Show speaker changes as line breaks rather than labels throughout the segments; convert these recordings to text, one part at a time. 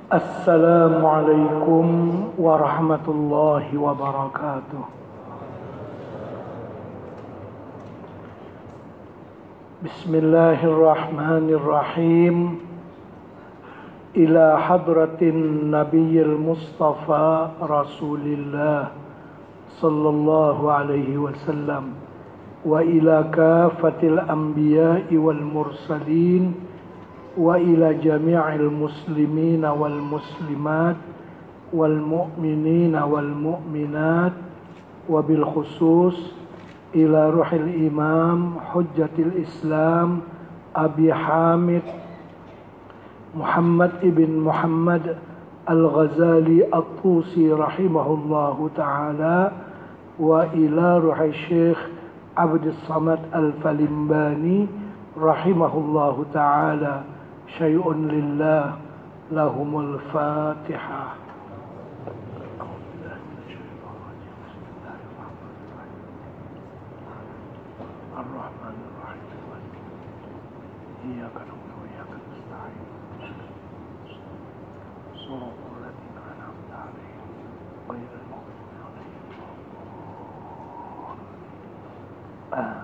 Assalamualaikum warahmatullahi wabarakatuh. Bismillahirrahmanirrahim. Ila hadratin Nabiyil Mustafa Rasulillah sallallahu alaihi wasallam wa ila kafatil anbiya'i wal mursalin wa ila jami'il muslimina wal muslimat wal mu'minina wal mu'minat wa bil khusus ila ruhil imam hujjatil islam Abi Hamid Muhammad ibn Muhammad al-Ghazali at-Tusi rahimahullahu ta'ala wa ila ruhil Syekh Abdus Samad al-Falimbani rahimahullahu ta'ala. Syai'un lillah lahumul fatihah. Ar-Rahmanir-Rahim. Iyyaka na'budu wa iyyaka nasta'in. Shiratal ladzina an'amta 'alaihim ghairil maghdubi 'alaihim waladdallin.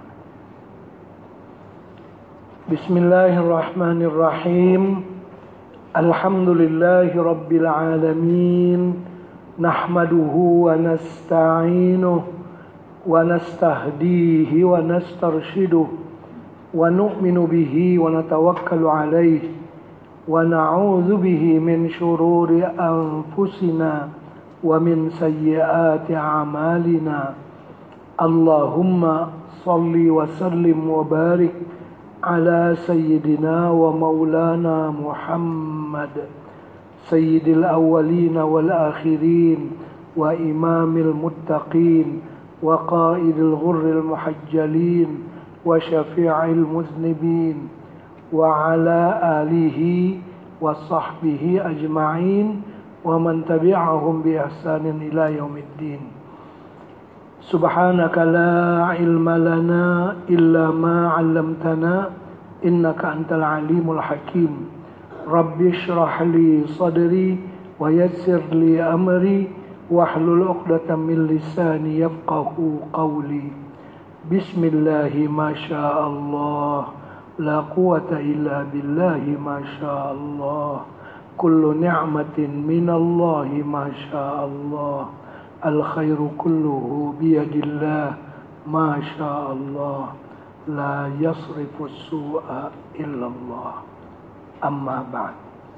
Bismillahirrahmanirrahim. Alhamdulillahi rabbil alamin. Nahmaduhu wa nasta'inuhu wa nastahdihi wa nastarshiduhu wa nu'minu bihi wa natawakkalu alayhi wa na'udzu bihi min shururi anfusina wa min sayyiati a'malina. Allahumma salli wa sallim wa barik على سيدنا ومولانا محمد سيد الأولين والآخرين وإمام المتقين وقائد الغر المحجلين وشفيع المذنبين وعلى آله وصحبه أجمعين ومن تبعهم بإحسان إلى يوم الدين. سبحانك لا علم لنا إلا ما علمتنا إنك أنت العليم الحكيم. رب اشرح لي صدري ويسر لي أمري واحلل عقدة من لساني يفقه قولي. بسم الله ما شاء الله لا قوة إلا بالله ما شاء الله. كل نعمة من الله ما شاء الله. الخير كله بيد الله ما شاء الله. لا يصرف السوء إلا الله. أما بعد.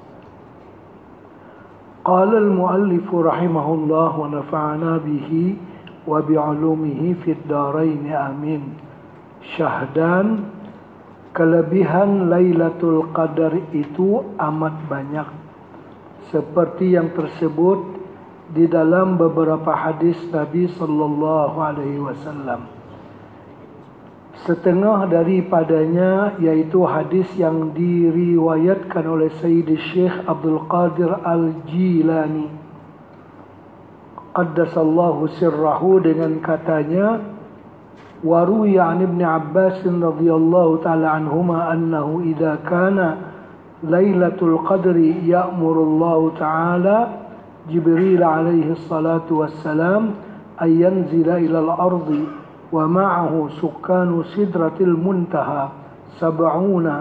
قال المؤلف رحمه الله ونفعنا به وبعلومه في الدارين آمين. Syahdan, kelebihan Lailatul Qadar itu amat banyak, seperti yang tersebut di dalam beberapa hadis Nabi sallallahu alaihi wasallam. Setengah daripadanya yaitu hadis yang diriwayatkan oleh Sayyid Syekh Abdul Qadir Al-Jilani qaddasallahu sirrahu, dengan katanya waruya an Ibn Abbas radhiyallahu ta'ala anhuma annahu idza kana Lailatul Qadri ya'murullahu ta'ala Jibril alaihi salatu wassalam ay yanzila ila al-ardi wa ma'ahu sukkanu sidratil muntaha sab'una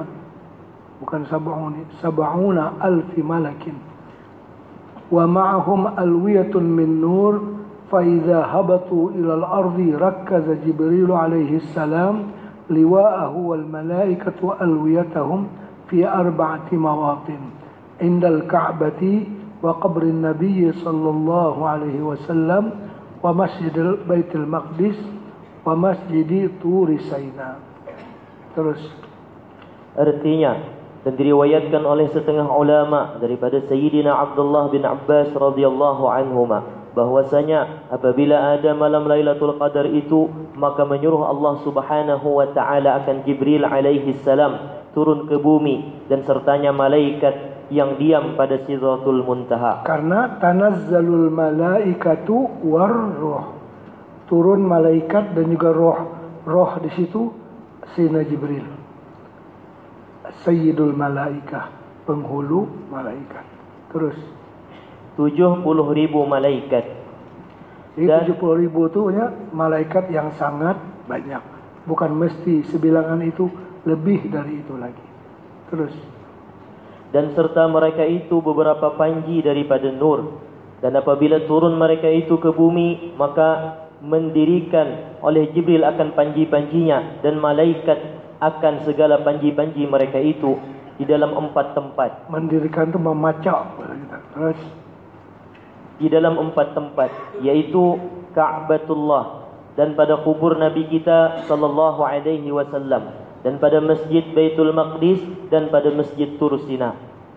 alfi malakin wa ma'ahum alwiyatun min nur fa idza habatu ila al-ardi rakkaza Jibril alaihi salam liwa'ahu wal malaikatu alwiyatahum fi arba'ati mawatin inda al-ka'bati wa qabri Nabi sallallahu alaihi wasallam wa masjid Baitul Maqdis wa masjid Turi Saina. Terus
artinya, dan diriwayatkan oleh setengah ulama daripada Sayyidina Abdullah bin Abbas radhiyallahu anhuma bahwasanya apabila ada malam Lailatul Qadar itu, maka menyuruh Allah Subhanahu wa taala akan Jibril alaihi salam turun ke bumi dan sertanya malaikat yang diam pada Sidratul Muntaha.
Karena tanazzalul malaikatu warruh, turun malaikat dan juga roh. Roh di situ Sayyidina Jibril, Sayyidul Malaikah, penghulu malaikat. terus.
70.000 malaikat.
Jadi 70.000 tu ya malaikat yang sangat banyak. Bukan mesti sebilangan itu lebih dari itu lagi. Terus.
Dan serta mereka itu beberapa panji daripada nur. Dan apabila turun mereka itu ke bumi, maka mendirikan oleh Jibril akan panji-panjinya, dan malaikat akan segala panji-panji mereka itu di dalam 4 tempat.
Mendirikan itu memacak. Terus.
Di dalam 4 tempat, yaitu Ka'batullah, dan pada kubur Nabi kita sallallahu alaihi wasallam, dan pada Masjid Baitul Maqdis, dan pada Masjid Tur Sina.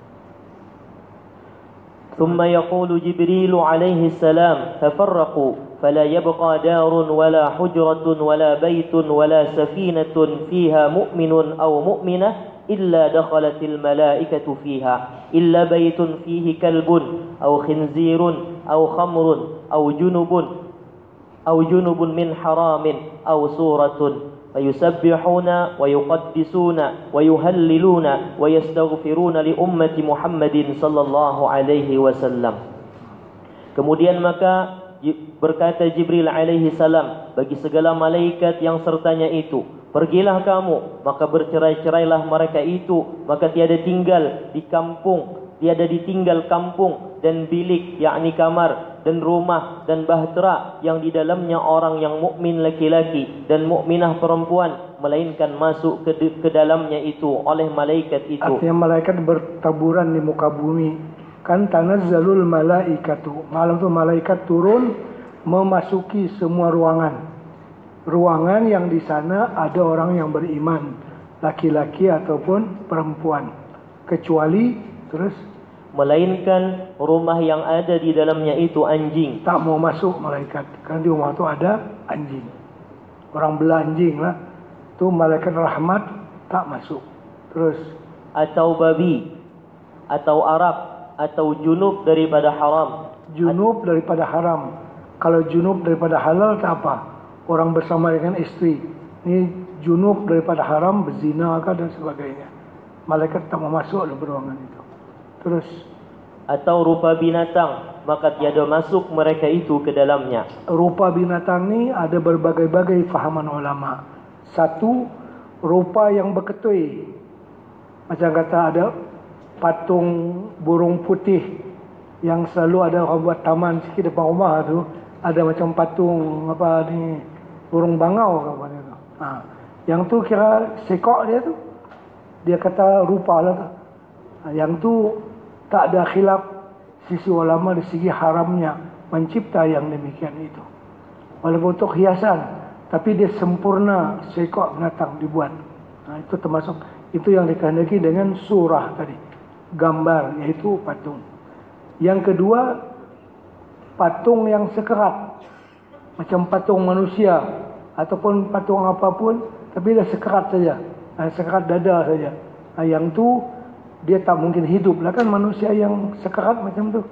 ثم يقول جبريل عليه السلام تفرقوا فلا يبقى دار ولا حجرة ولا بيت ولا سفينة فيها مؤمن أو مؤمنة إلا دخلت الملائكة فيها إلا بيت فيه كلب أو خنزير أو خمر أو جنب من حرام أو سورة فيسبحون ويقدسون ويهللون ويستغفرون لأمة محمد صلى الله عليه وسلم. Kemudian maka berkata Jibril alaihi salam bagi segala malaikat yang sertanya itu, pergilah kamu, maka bercerai-cerailah mereka itu, maka tiada ditinggal kampung dan bilik, yakni kamar, dan rumah dan bahtera yang di dalamnya orang yang mukmin laki-laki dan mukminah perempuan, melainkan masuk ke dalamnya itu oleh malaikat itu.
Artinya malaikat bertaburan di muka bumi. Kan tanazzalul malaikatu. Malam tu malaikat turun memasuki semua ruangan. Ruangan yang di sana ada orang yang beriman, laki-laki ataupun perempuan. Kecuali terus,
melainkan rumah yang ada di dalamnya itu anjing.
Tak mau masuk malaikat. Kan di rumah tu ada anjing. Orang belah anjing lah. Tu malaikat rahmat tak masuk. Terus.
Atau babi, atau Arab, atau junub daripada haram.
Junub daripada haram. Kalau junub daripada halal tak apa. Orang bersama dengan isteri. Ini junub daripada haram, berzina dan sebagainya. Malaikat tak mau masuk dalam ruangan itu. Terus.
Atau rupa binatang, maka tiada masuk mereka itu ke dalamnya.
Rupa binatang ni ada berbagai-bagai fahaman ulama. Satu, rupa yang berketui. Macam kata ada patung burung putih yang selalu ada orang buat taman sikit depan rumah tu. Ada macam patung apa ni, burung bangau ke apa ni tu. Yang tu kira sekok dia tu. Dia kata rupa lah tu. Yang tu tak ada khilaf sisi ulama di segi haramnya mencipta yang demikian itu. Walaupun untuk hiasan, tapi dia sempurna seekor binatang dibuat. Itu termasuk, itu yang dikehendaki dengan surah tadi, gambar, iaitu patung. Yang kedua, patung yang sekerat, macam patung manusia ataupun patung apapun, tapi dia sekerat saja, sekerat dada saja. Yang tu dia tak mungkin hidup lah kan, manusia yang sekarat macam tu.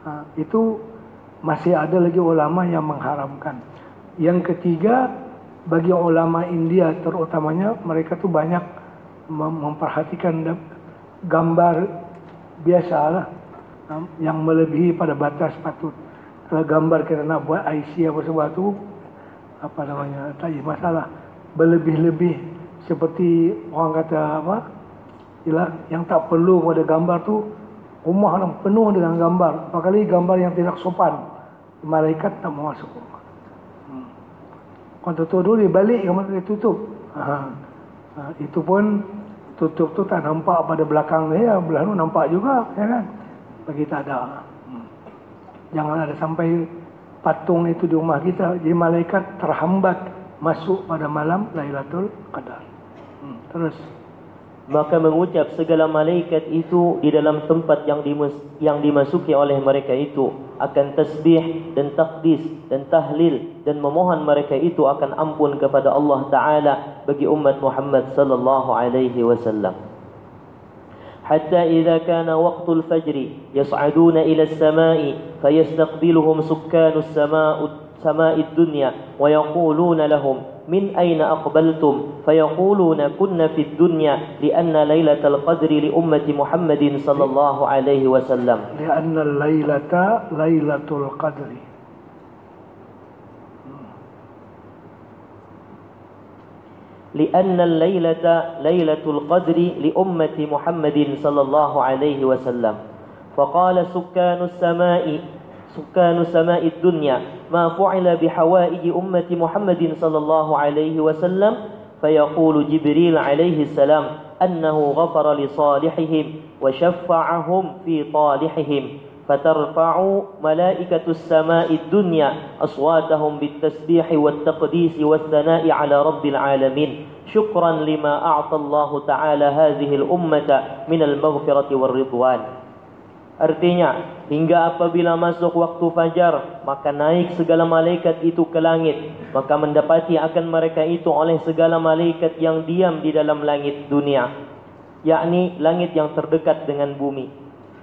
Itu masih ada lagi ulama yang mengharamkan. Yang ketiga, bagi ulama India terutamanya, mereka tu banyak memperhatikan gambar biasalah, yang melebihi pada batas patut. Kalau gambar kita nak buat IC apa sebab tu, apa namanya, tak ada masalah. Berlebih-lebih seperti orang kata apa, ialah yang tak perlu pada gambar tu, rumah orang penuh dengan gambar. Apakali gambar yang tidak sopan, malaikat tak mau masuk rumah. Kalau tutup dulu, dia balik, dia tutup. Itu pun tutup tu tak nampak pada belakang dia, belah tu nampak juga, ya kan? Bagi tak ada. Jangan ada sampai patung itu di rumah kita, jadi malaikat terhambat masuk pada malam Lailatul Qadar. Terus.
Maka mengucap segala malaikat itu di dalam tempat yang dimasuki oleh mereka itu akan tasbih dan takdis dan tahlil, dan memohon mereka itu akan ampun kepada Allah Ta'ala bagi umat Muhammad sallallahu alaihi wasallam. Hatta idza kana waqtul fajri yas'aduna ila as-sama'i fayastaqbiluhum sukkanus sama'id dunya wa yaquluna lahum min aina aqbaltum fayaquluna kunna fid dunya lianna lailatul qadri li ummati Muhammadin sallallahu alaihi wasallam
lianna lailata lailatul qadri
lianna lailata lailatul qadri li ummati Muhammadin sallallahu alaihi wasallam faqala sukkanus samai dunya ma fu'ila bihawa'ij ummati Muhammadin sallallahu alaihi wasallam fayaqulu Jibril alaihi salam annahu ghafara li salihihim wa shaffa'ahum fi talihihim fatarfa'u malaikatus samai dunya aswatahum bitasbih wat taqdis was thana'i ala rabbil alamin syukran lima a'ta Allah ta'ala hadhihi al ummata min al maghfirati war ridwan. Artinya, hingga apabila masuk waktu fajar, maka naik segala malaikat itu ke langit, maka mendapati akan mereka itu oleh segala malaikat yang diam di dalam langit dunia, yakni langit yang terdekat dengan bumi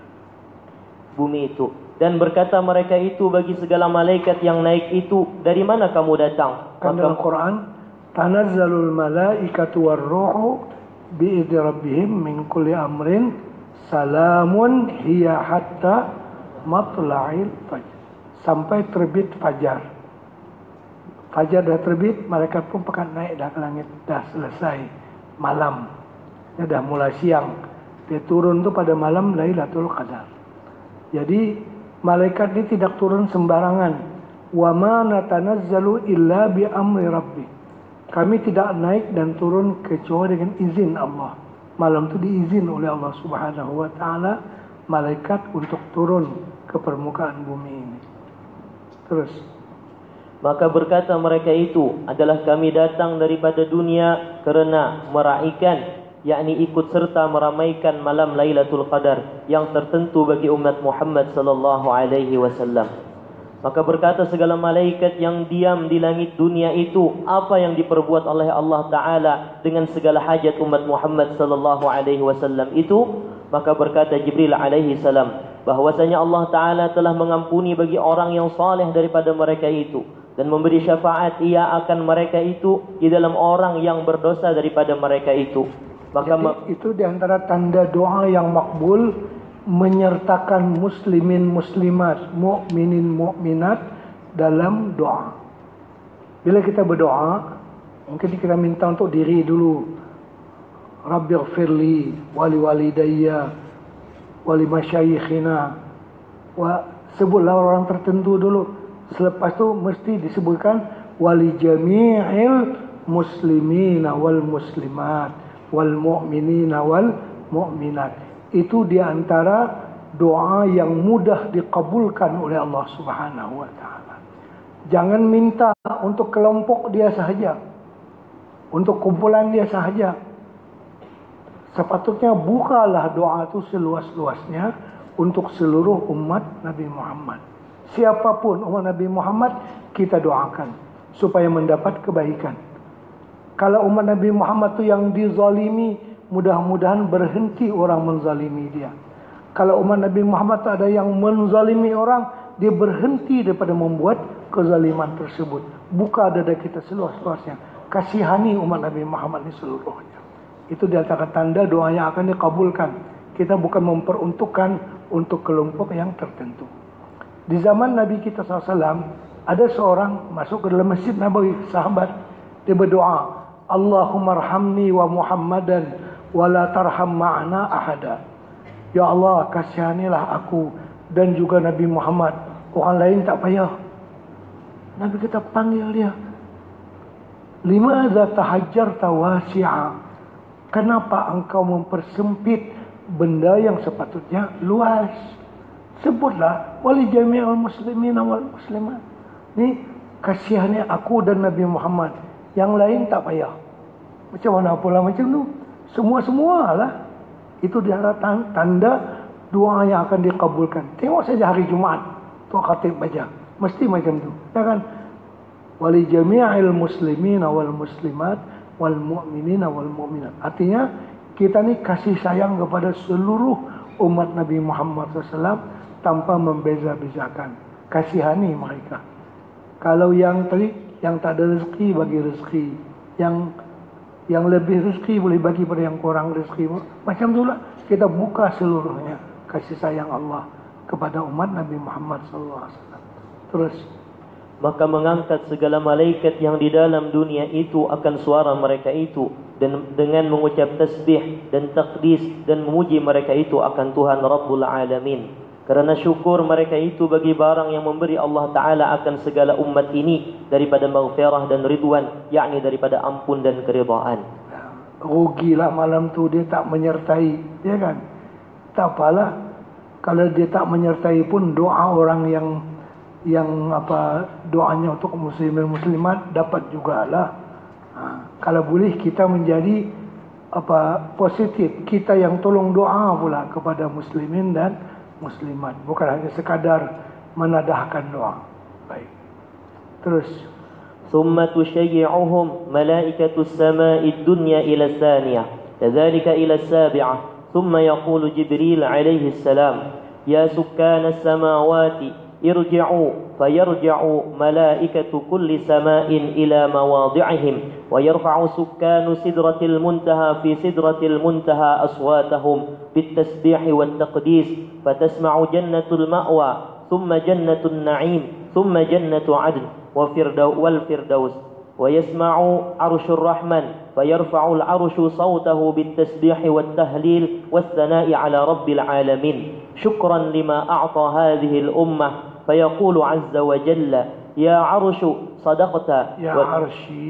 itu. Dan berkata mereka itu bagi segala malaikat yang naik itu, dari mana kamu datang?
Maka dalam Quran, tanazzalul malaikatu warruhu bi'idhi rabbihim min kulli amrin salamun hiya hatta matla'il fajr, sampai terbit fajar. Fajar dah terbit, malaikat pun akan naik dah ke langit, dah selesai malam, dia dah mulai siang, dia turun tu pada malam Lailatul Qadar. Jadi malaikat ini tidak turun sembarangan. Wa ma natanazzalu illa bi amri rabbi, kami tidak naik dan turun kecuali dengan izin Allah. Malam itu diizin oleh Allah Subhanahu wa taala malaikat untuk turun ke permukaan bumi ini. Terus,
maka berkata mereka itu adalah kami datang daripada dunia kerana meraihkan, yakni ikut serta meramaikan malam Lailatul Qadar yang tertentu bagi umat Muhammad sallallahu alaihi wasallam. Maka berkata segala malaikat yang diam di langit dunia itu, apa yang diperbuat oleh Allah Ta'ala dengan segala hajat umat Muhammad sallallahu alaihi wasallam itu? Maka berkata Jibril alaihi salam bahwasanya Allah Ta'ala telah mengampuni bagi orang yang saleh daripada mereka itu dan memberi syafaat ia akan mereka itu di dalam orang yang berdosa daripada mereka itu. Maka
itu di antara tanda doa yang makbul, menyertakan muslimin muslimat, mukminin mukminat dalam doa. Bila kita berdoa, mungkin kita minta untuk diri dulu. Rabbighfirli wali walidayya wali masyayikhina, sebutlah orang tertentu dulu. Selepas tu mesti disebutkan wali jami'il muslimina wal muslimat wal mu'minina wal mu'minat. Itu di antara doa yang mudah dikabulkan oleh Allah Subhanahu wa taala. Jangan minta untuk kelompok dia sahaja, untuk kumpulan dia sahaja. Sepatutnya bukalah doa itu seluas-luasnya untuk seluruh umat Nabi Muhammad. Siapapun umat Nabi Muhammad, kita doakan supaya mendapat kebaikan. Kalau umat Nabi Muhammad itu yang dizalimi, mudah-mudahan berhenti orang menzalimi dia. Kalau umat Nabi Muhammad ada yang menzalimi orang, dia berhenti daripada membuat kezaliman tersebut. Buka dada kita seluas-luasnya, kasihani umat Nabi Muhammad ini seluruhnya. Itu di antara tanda doa yang akan dikabulkan. Kita bukan memperuntukkan untuk kelompok yang tertentu. Di zaman Nabi kita SAW, ada seorang masuk ke dalam Masjid Nabawi, sahabat, dia berdoa, Allahumma arhamni wa Muhammadan wala tarham ma'ana ahada. Ya Allah, kasihanilah aku dan juga Nabi Muhammad, orang lain tak payah. Nabi kita panggil dia, limadza tahajjarta wasi'a, kenapa engkau mempersempit benda yang sepatutnya luas? Sebutlah wali jami'ul muslimin wal muslimat. Ni kasihani aku dan Nabi Muhammad, yang lain tak payah. Macam mana pula macam tu? Semua-semualah. Itu dia tanda doa yang akan dikabulkan. Tengok saja hari Jumaat, Tuan Khatib baca, mesti macam tu. Ya kan? Wali jami'il muslimin wal muslimat wal mu'minin wal mu'minat. Artinya kita ni kasih sayang kepada seluruh umat Nabi Muhammad SAW tanpa membeza-bezakan. Kasihani mereka. Kalau yang tadi yang tak ada rezeki bagi rezeki, yang lebih rezeki boleh bagi pada yang kurang rezeki. Macam itulah kita buka seluruhnya kasih sayang Allah kepada umat Nabi Muhammad SAW. Terus,
maka mengangkat segala malaikat yang di dalam dunia itu akan suara mereka itu, dan dengan mengucap tasbih dan takdis dan memuji mereka itu akan Tuhan Rabbul Alamin. Karena syukur mereka itu bagi barang yang memberi Allah Ta'ala akan segala umat ini daripada maghfirah dan ridwan, yakni daripada ampun dan keridhaan.
Rugilah malam tu dia tak menyertai, ya kan? Tak apalah kalau dia tak menyertai pun doa orang yang doanya untuk muslimin muslimat dapat jugalah. Kalau boleh kita menjadi positif, kita yang tolong doa pula kepada muslimin dan muslimat, bukan hanya sekadar menadahkan doa. Baik. Terus,
ثم تشيعهم ملائكة السماء الدنيا إلى الثانية كذلك إلى السابعة ثم يقول جبريل عليه السلام يا سكان السماوات ارجعوا فيرجع ملائكة كل سماء إلى مواضعهم ويرفع سكان سدرة المنتهى في سدرة المنتهى أصواتهم بالتسبيح والتقديس فتسمع جنة المأوى ثم جنة النعيم ثم جنة عدن والفردوس ويسمع عرش الرحمن فيرفع العرش صوته بالتسبيح والتهليل والثناء على رب العالمين شكرا لما أعطى هذه الأمة فيقول عز وجل يا عرش صدقت
يا عرشي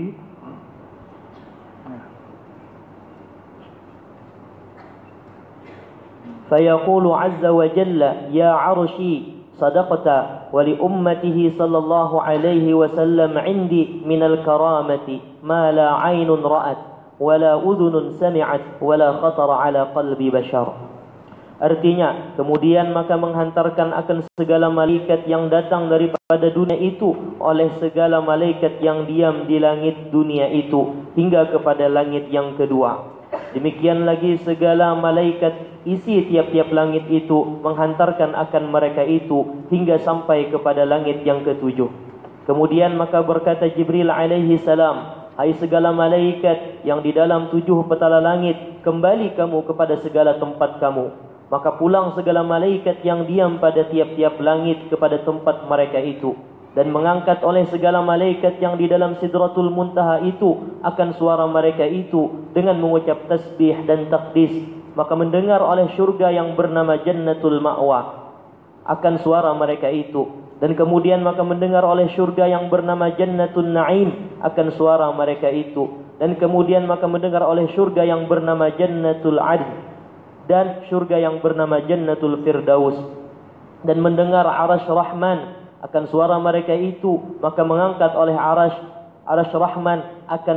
فيقول عز وجل يا عرشي صدقت ولأمته صلى الله عليه وسلم عندي من الكرامة ما لا عين رأت ولا أذن سمعت ولا خطر على قلب بشر. Artinya, kemudian maka menghantarkan akan segala malaikat yang datang daripada dunia itu oleh segala malaikat yang diam di langit dunia itu hingga kepada langit yang kedua. Demikian lagi segala malaikat isi tiap-tiap langit itu menghantarkan akan mereka itu hingga sampai kepada langit yang ketujuh. Kemudian maka berkata Jibril alaihi salam, hai segala malaikat yang di dalam 7 petala langit, kembali kamu kepada segala tempat kamu. Maka pulang segala malaikat yang diam pada tiap-tiap langit kepada tempat mereka itu, dan mengangkat oleh segala malaikat yang di dalam Sidratul Muntaha itu akan suara mereka itu dengan mengucap tasbih dan takdis. Maka mendengar oleh syurga yang bernama Jannatul Ma'wa akan suara mereka itu, dan kemudian maka mendengar oleh syurga yang bernama Jannatul Na'im akan suara mereka itu, dan kemudian maka mendengar oleh syurga yang bernama Jannatul Adn dan syurga yang bernama Jannatul Firdaus, dan mendengar Arasy Rahman akan suara mereka itu, maka mengangkat oleh Arasy Rahman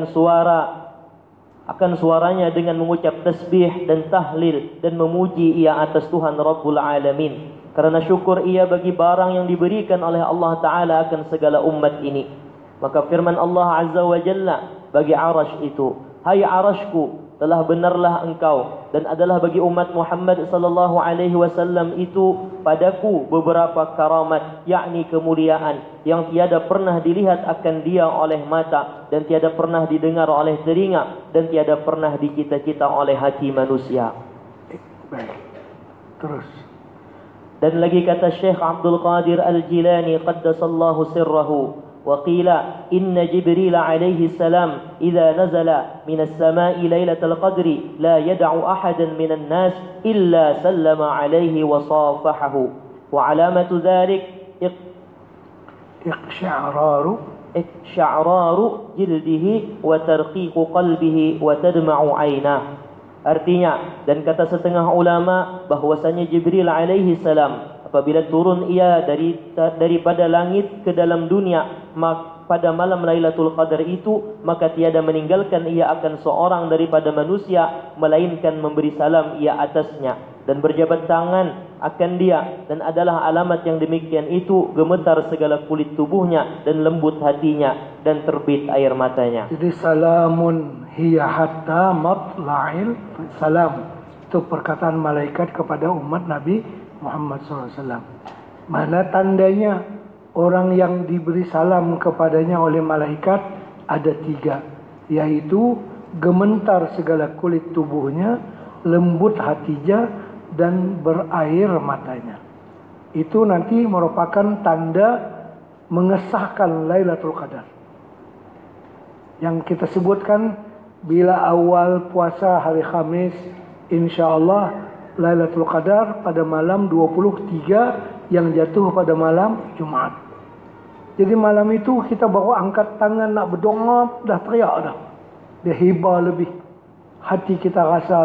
akan suaranya dengan mengucap tasbih dan tahlil dan memuji ia atas Tuhan Rabbul Alamin, karena syukur ia bagi barang yang diberikan oleh Allah Ta'ala akan segala umat ini. Maka firman Allah Azza wa Jalla bagi Arasy itu, hai Arasku, telah benarlah engkau dan adalah bagi umat Muhammad sallallahu alaihi wasallam itu padaku beberapa karamat, yakni kemuliaan yang tiada pernah dilihat akan dia oleh mata, dan tiada pernah didengar oleh telinga, dan tiada pernah dicita-cita oleh hati manusia.
Baik. Terus.
Dan lagi kata Syekh Abdul Qadir Al-Jilani qaddasallahu sirrahu, وقيل إن جبريل عليه السلام إذا نزل من السماء ليلة القدر لا يدع أحدا من الناس إلا سلم عليه وصافحه وعلامة ذلك إقشعرار جلده وترقيق قلبه وتدمع عيناه. Artinya, dan kata setengah ulama bahwasanya Jibril alaihi salam apabila turun ia daripada langit ke dalam dunia pada malam Lailatul Qadar itu, maka tiada meninggalkan ia akan seorang daripada manusia melainkan memberi salam ia atasnya dan berjabat tangan akan dia, dan adalah alamat yang demikian itu gemetar segala kulit tubuhnya dan lembut hatinya dan terbit air matanya.
Jadi salamun hiya hatta matla'il salam, itu perkataan malaikat kepada umat Nabi Muhammad SAW. Mana tandanya orang yang diberi salam kepadanya oleh malaikat ada 3, yaitu gementar segala kulit tubuhnya, lembut hatinya, dan berair matanya. Itu nanti merupakan tanda mengesahkan Lailatul Qadar. Yang kita sebutkan, bila awal puasa hari Khamis, insya-Allah Lailatul Qadar pada malam 23 yang jatuh pada malam Jumaat. Jadi malam itu kita baru angkat tangan nak berdoa, dah teriak dah. Dia heba lebih. Hati kita rasa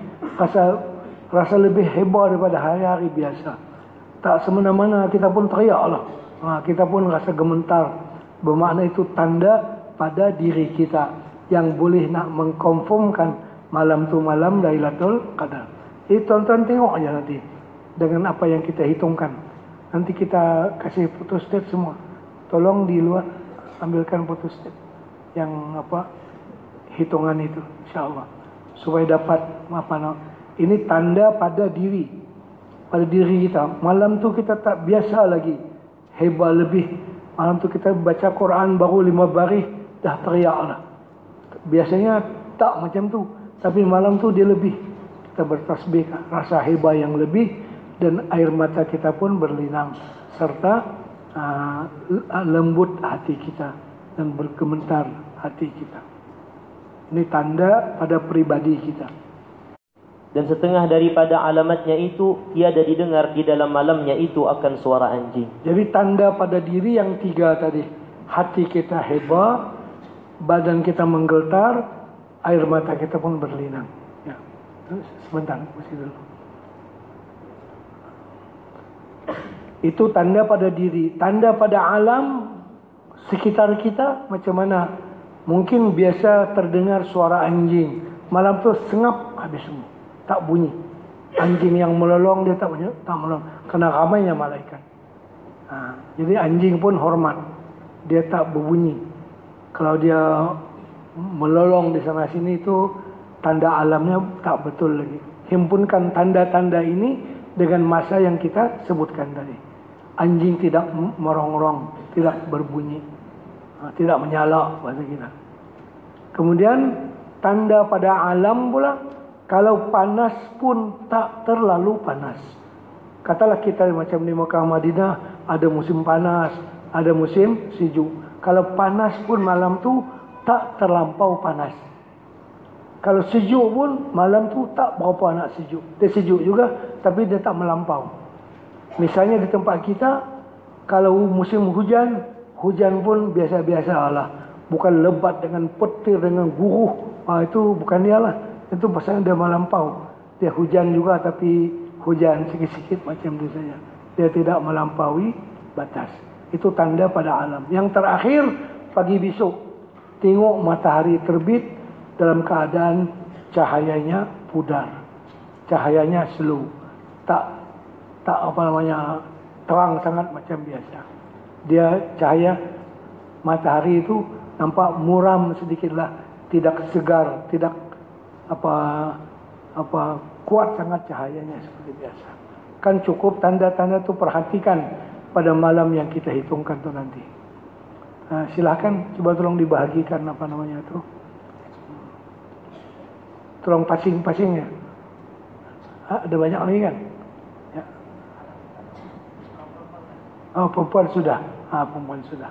lebih heba daripada hari-hari biasa. Tak semena-mana kita pun teriak lah. Kita pun rasa gementar. Bermakna itu tanda pada diri kita yang boleh nak mengkonfirmkan malam tu malam Lailatul Qadar. Tuan-tuan tengok aja nanti dengan apa yang kita hitungkan. Nanti kita kasih photostat semua. Tolong di luar ambilkan photostat yang hitungan itu, insya-Allah, supaya dapat ini tanda pada diri kita. Malam tu kita tak biasa lagi, heba lebih. Malam tu kita baca Quran baru 5 baris dah teriak lah. Biasanya tak macam tu, tapi malam tu dia lebih. Kita bertasbih, rasa heba yang lebih, dan air mata kita pun berlinang, serta lembut hati kita dan bergementar hati kita. Ini tanda pada pribadi kita.
Dan setengah daripada alamatnya itu tiada didengar di dalam malamnya itu akan suara anjing.
Jadi tanda pada diri yang 3 tadi. Hati kita heba, badan kita menggetar, air mata kita pun berlinang. Ya. Sebentar, masih dulu. Itu tanda pada diri. Tanda pada alam sekitar kita macam mana? Mungkin biasa terdengar suara anjing. Malam tu sengap habis semua. Tak bunyi. Anjing yang melolong dia tak melolong. Kerana ramainya malaikat. Jadi anjing pun hormat. Dia tak berbunyi. Kalau dia melolong di sana sini itu tanda alamnya tak betul lagi. Himpunkan tanda-tanda ini dengan masa yang kita sebutkan tadi. Anjing tidak merongrong, tidak berbunyi, tidak menyala bahasa kita. Kemudian tanda pada alam pula, kalau panas pun tak terlalu panas. Katalah kita macam di Mekah Madinah, ada musim panas, ada musim sejuk. Kalau panas pun malam tu tak terlampau panas. Kalau sejuk pun malam tu tak berapa nak sejuk. Dia sejuk juga tapi dia tak melampau. Misalnya di tempat kita, kalau musim hujan, hujan pun biasa-biasa lah. Bukan lebat dengan petir, dengan guruh. Itu bukan dia lah. Itu pasal dia melampau. Dia hujan juga tapi hujan sikit-sikit macam itu saja. Dia tidak melampaui batas. Itu tanda pada alam. Yang terakhir, pagi besok. Tengok matahari terbit dalam keadaan cahayanya pudar. Cahayanya slow. Tak terang sangat macam biasa. Dia cahaya matahari itu nampak muram sedikitlah, tidak segar, tidak kuat sangat cahayanya seperti biasa. Kan cukup tanda-tanda tu perhatikan pada malam yang kita hitungkan tu nanti. Silakan coba tolong dibahagikan tu. Tolong pasing-pasing ya. Ada banyak lagi kan? Oh, perempuan sudah. Perempuan sudah.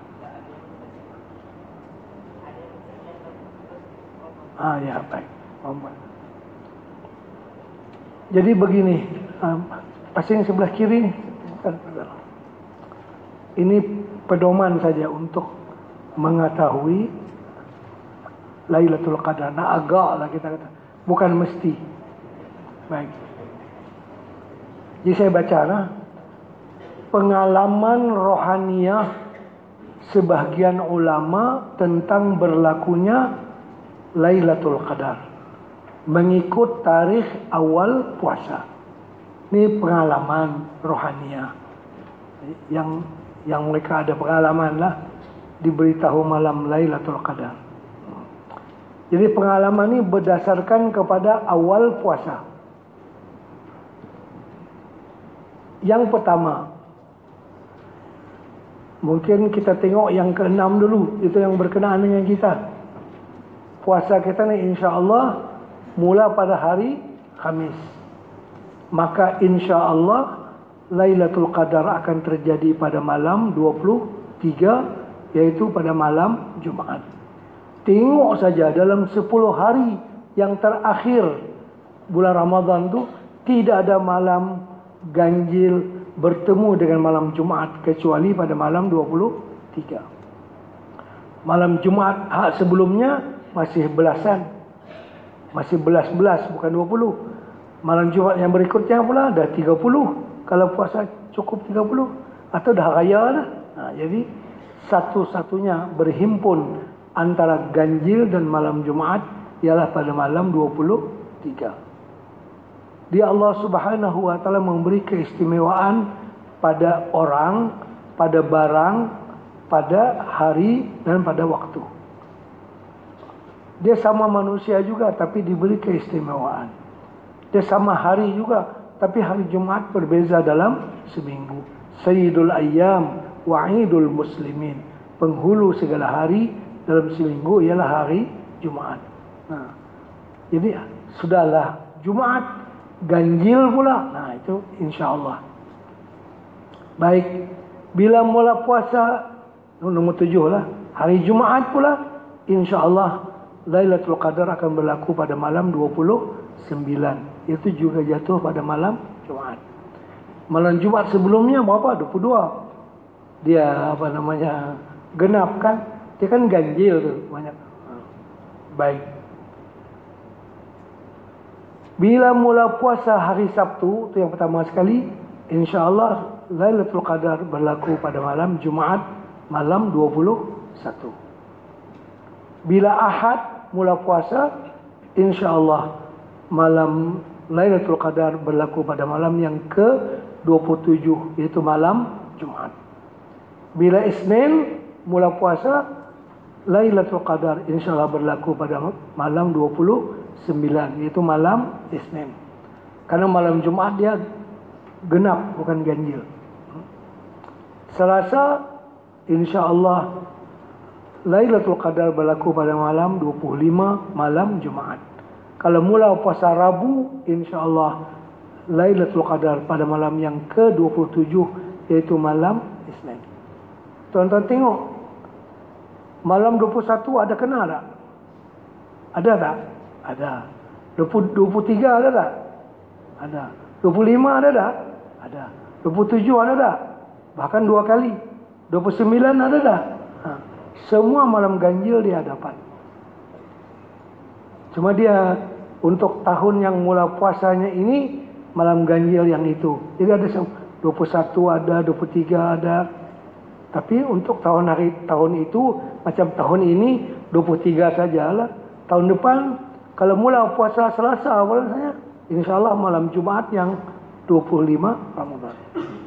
Ya, baik. Perempuan. Jadi begini, pasing sebelah kiri. Ini pedoman saja untuk mengetahui Lailatul Qadar. Agaklah kita kata. Bukan mesti. Baik. Jadi saya baca lah. Pengalaman rohaniah sebahagian ulama tentang berlakunya Lailatul Qadar mengikut tarikh awal puasa. Ini pengalaman rohaniah yang mereka ada pengalaman lah, diberitahu malam Lailatul Qadar. Jadi pengalaman ini berdasarkan kepada awal puasa. Yang pertama, Mungkin kita tengok yang ke-6 dulu. Itu yang berkenaan dengan kita. Puasa kita ni insya-Allah mula pada hari Khamis. Maka insya-Allah Lailatul Qadar akan terjadi pada malam 23, yaitu pada malam Jumaat. Tengok saja dalam 10 hari yang terakhir bulan Ramadan tu tidak ada malam ganjil bertemu dengan malam Jumaat kecuali pada malam 23. Malam Jumaat hak sebelumnya masih belasan. Masih belas-belas bukan 20. Malam Jumaat yang berikutnya pula dah 30. Kalau puasa cukup 30 atau dah raya dah. Jadi satu-satunya berhimpun antara ganjil dan malam Jumaat ialah pada malam 23. Dia Allah Subhanahu wa taala memberi keistimewaan pada orang, pada barang, pada hari dan pada waktu. Dia sama manusia juga tapi diberi keistimewaan. Dia sama hari juga tapi hari Jumaat berbeza dalam seminggu. Sayyidul ayyam wa 'idul muslimin. Penghulu segala hari dalam seminggu ialah hari Jumaat. Jadi sudahlah Jumaat ganjil pula. Itu insya-Allah. Baik, bila mula puasa nombor 7 lah, hari Jumaat pula insya-Allah Lailatul Qadar akan berlaku pada malam 29. Itu juga jatuh pada malam Jumaat. Malam Jumaat sebelumnya berapa? 22. Dia genap kan? Dia kan ganjil tu banyak. Baik. Bila mula puasa hari Sabtu, itu yang pertama sekali, insya-Allah Lailatul Qadar berlaku pada malam Jumaat, malam 21. Bila Ahad mula puasa, insya-Allah malam Lailatul Qadar berlaku pada malam yang ke-27, iaitu malam Jumaat. Bila Isnin mula puasa, Lailatul Qadar insya-Allah berlaku pada malam 29, iaitu malam Isnin. Karena malam Jumaat dia genap bukan ganjil. Selasa insya-Allah Lailatul Qadar berlaku pada malam 25, malam Jumaat. Kalau mula puasa Rabu, insya-Allah Lailatul Qadar pada malam yang ke-27, iaitu malam Isnin. Tuan-tuan tengok, malam 21 ada kena tak? Ada tak? Ada. 23 ada tak? Ada. 25 ada tak? Ada. 27 ada tak? Bahkan 2 kali. 29 ada tak? Semua malam ganjil dia dapat. Cuma dia untuk tahun yang mula puasanya ini malam ganjil yang itu. Jadi ada 21 ada, 23 ada. Tapi untuk tahun itu macam tahun ini 23 sajalah. Tahun depan kalau mula puasa Selasa awalnya, insya-Allah malam Jumaat yang 25 Ramadan.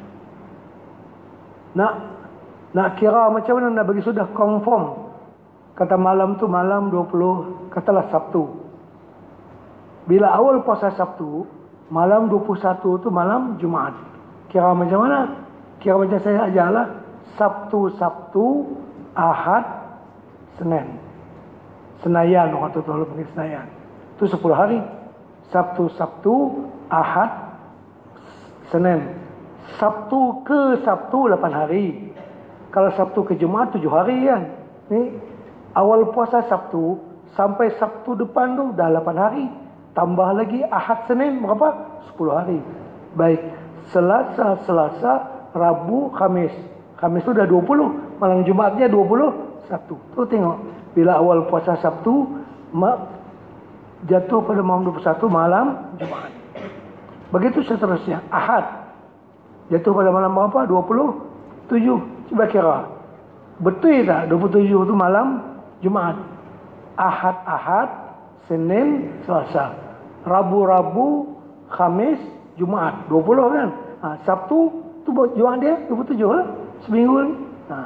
Nak kira macam mana nak bagi sudah confirm. Kata malam tu malam 20, katalah Sabtu. Bila awal puasa Sabtu, malam 21 tu malam Jumaat. Kira macam mana? Kira macam saya ajalah. Sabtu, Ahad, Senin. Senayan, orang tu kalau panggil Senayan. Itu 10 hari. Sabtu, Ahad, Senin. Sabtu ke Sabtu 8 hari. Kalau Sabtu ke Jumaat 7 hari kan. Ni awal puasa Sabtu sampai Sabtu depan tu dah 8 hari. Tambah lagi Ahad, Senin berapa? 10 hari. Baik. Selasa, Rabu, Khamis. Khamis tu dah 20. Malam Jumaatnya 21. Tu tengok. Bila awal puasa Sabtu jatuh pada malam 21 malam Jumaat. Begitu seterusnya. Ahad jatuh pada malam berapa? 27. Cuba kira. Betul tak 27 tu malam Jumaat? Ahad, Senin, Selasa. Rabu, Khamis, Jumaat. 20 kan? Sabtu tu Jumaat dia 27 lah. Seminggu ni.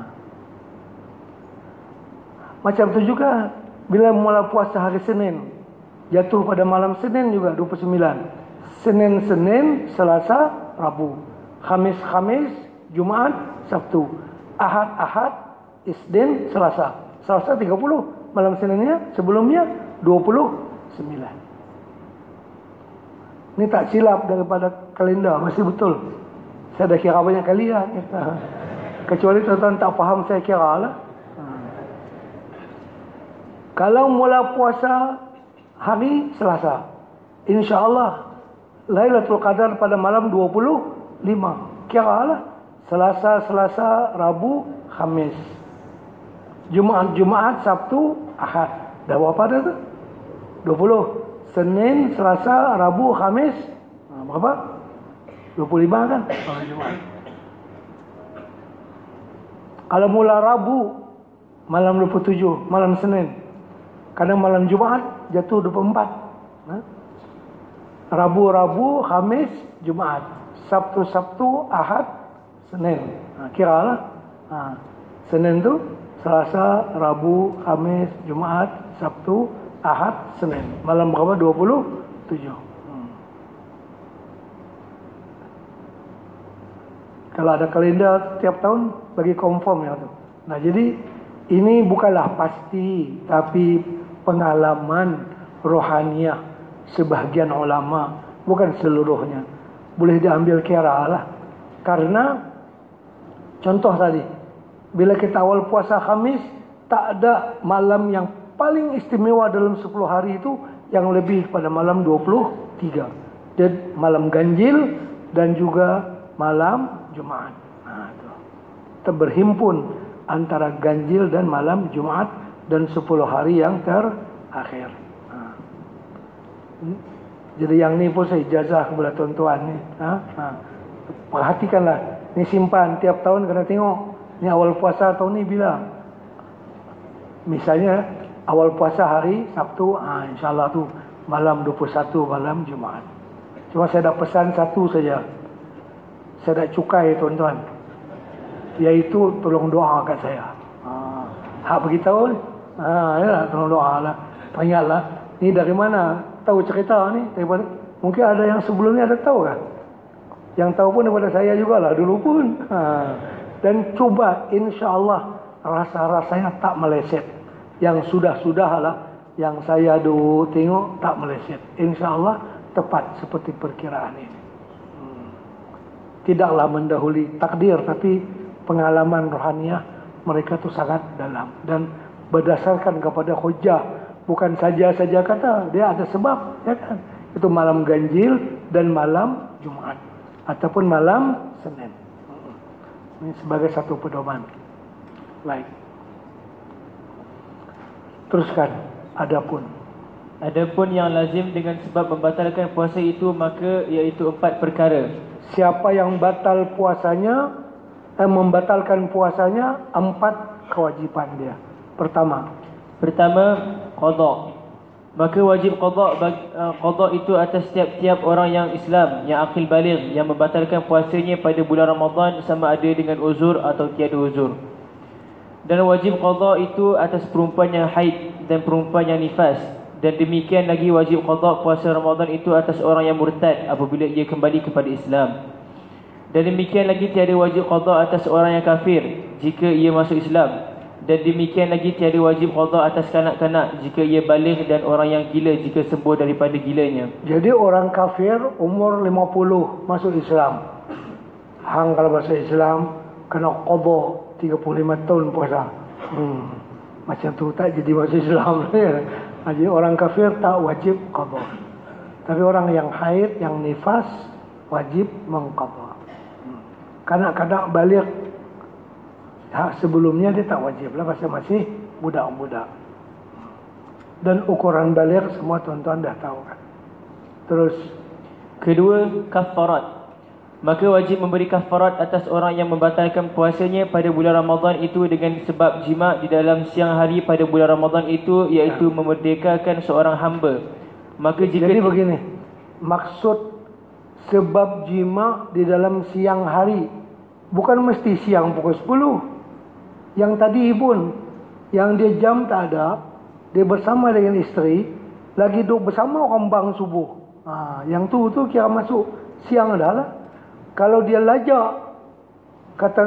Macam tu juga bila mula puasa hari Senin, jatuh pada malam Senin juga 29. Senin, Selasa, Rabu. Khamis, Jumaat, Sabtu. Ahad, Isnin, Selasa. Selasa 30, malam Seninnya sebelumnya 29. Ini tak silap daripada kalender, masih betul. Saya dah kira banyak kali lah. Kecuali tuan-tuan tak faham, saya kira lah. Kalau mula puasa hari Selasa, insya-Allah Lailatul Qadar pada malam 25. Kira lah Selasa, Rabu, Khamis, Jumaat, Sabtu, Ahad. Dah berapa dah tu? 20. Senin, Selasa, Rabu, Khamis, berapa? 25 kan? Jumaat. Kalau mula Rabu, malam 27, malam Senin. Kadang malam Jumaat jatuh 24. Rabu, Khamis, Jumaat. Sabtu, Ahad, Senin. Kira lah. Senin tu Selasa, Rabu, Khamis, Jumaat, Sabtu, Ahad, Senin. Malam berapa? 27. Kalau ada kalender tiap tahun bagi confirm ya tu. Nah, jadi ini bukanlah pasti, tapi pengalaman rohaniah sebahagian ulama, bukan seluruhnya. Boleh diambil kira lah. Karena contoh tadi, bila kita awal puasa Khamis, tak ada malam yang paling istimewa dalam 10 hari itu yang lebih pada malam 23. Dan malam ganjil dan juga malam Jumaat. Itu berhimpun antara ganjil dan malam Jumaat dan 10 hari yang terakhir. Jadi yang ni pun saya ijazah kepada tuan-tuan ni. Perhatikanlah. Ni simpan tiap tahun kena tengok. Ni awal puasa tahun ni bila. Misalnya awal puasa hari Sabtu, insyaAllah tu malam 21 malam Jumaat. Cuma saya dah pesan satu saja. Saya dah cukai tuan-tuan. Iaitu tolong doa kat saya. Hak beritahu ni. Yalah, tolong doa lah. Tanya ni dari mana tahu cerita ni? Daripada, mungkin ada yang sebelumnya ada tahu kan? Yang tahu pun daripada saya jugalah dulu pun. Dan cuba insya-Allah rasa-rasanya tak meleset. Yang sudah-sudah lah, yang saya dulu tengok tak meleset. InsyaAllah tepat seperti perkiraan ini. Tidaklah mendahului takdir, tapi pengalaman rohaniah mereka tu sangat dalam. Dan berdasarkan kepada hujah, bukan saja-saja kata, dia ada sebab. Ya kan? Itu malam ganjil dan malam Jumaat. Ataupun malam Senin. Ini sebagai satu pedoman. Baik. Teruskan.
Adapun yang lazim dengan sebab membatalkan puasa itu, maka iaitu 4 perkara.
Siapa yang batal puasanya, membatalkan puasanya, 4 kewajipan dia. Pertama,
qada. Maka wajib qada itu atas setiap orang yang Islam, yang akil baligh, yang membatalkan puasanya pada bulan Ramadan sama ada dengan uzur atau tiada uzur. Dan wajib qada itu atas perempuan yang haid dan perempuan yang nifas. Dan demikian lagi wajib qada puasa Ramadan itu atas orang yang murtad apabila ia kembali kepada Islam. Dan demikian lagi tiada wajib qada atas orang yang kafir jika ia masuk Islam. Dan demikian lagi tiada wajib qada atas kanak-kanak jika ia baligh, dan orang yang gila jika sembuh daripada gilanya.
Jadi orang kafir umur 50 masuk Islam, hang kalau masuk Islam kena qada 35 tahun puasa. Macam tu tak jadi masuk Islam. Jadi orang kafir tak wajib qada. Tapi orang yang haid, yang nifas wajib mengqada. Kanak-kanak baligh hak sebelumnya dia tak wajib lah, pasal masih budak-budak. Dan ukuran baligh semua tuan-tuan dah tahu kan. Terus
kedua, kafarat. Maka wajib memberi kafarat atas orang yang membatalkan puasanya pada bulan Ramadan itu dengan sebab jima' di dalam siang hari pada bulan Ramadan itu, iaitu memerdekakan seorang hamba. Maka jika
jadi begini, maksud sebab jima' di dalam siang hari bukan mesti siang pukul 10. Yang tadi pun, yang dia jam tak ada, dia bersama dengan isteri, lagi duduk bersama orang bang subuh. Yang tu kira masuk siang dah lah. Kalau dia lajak, kata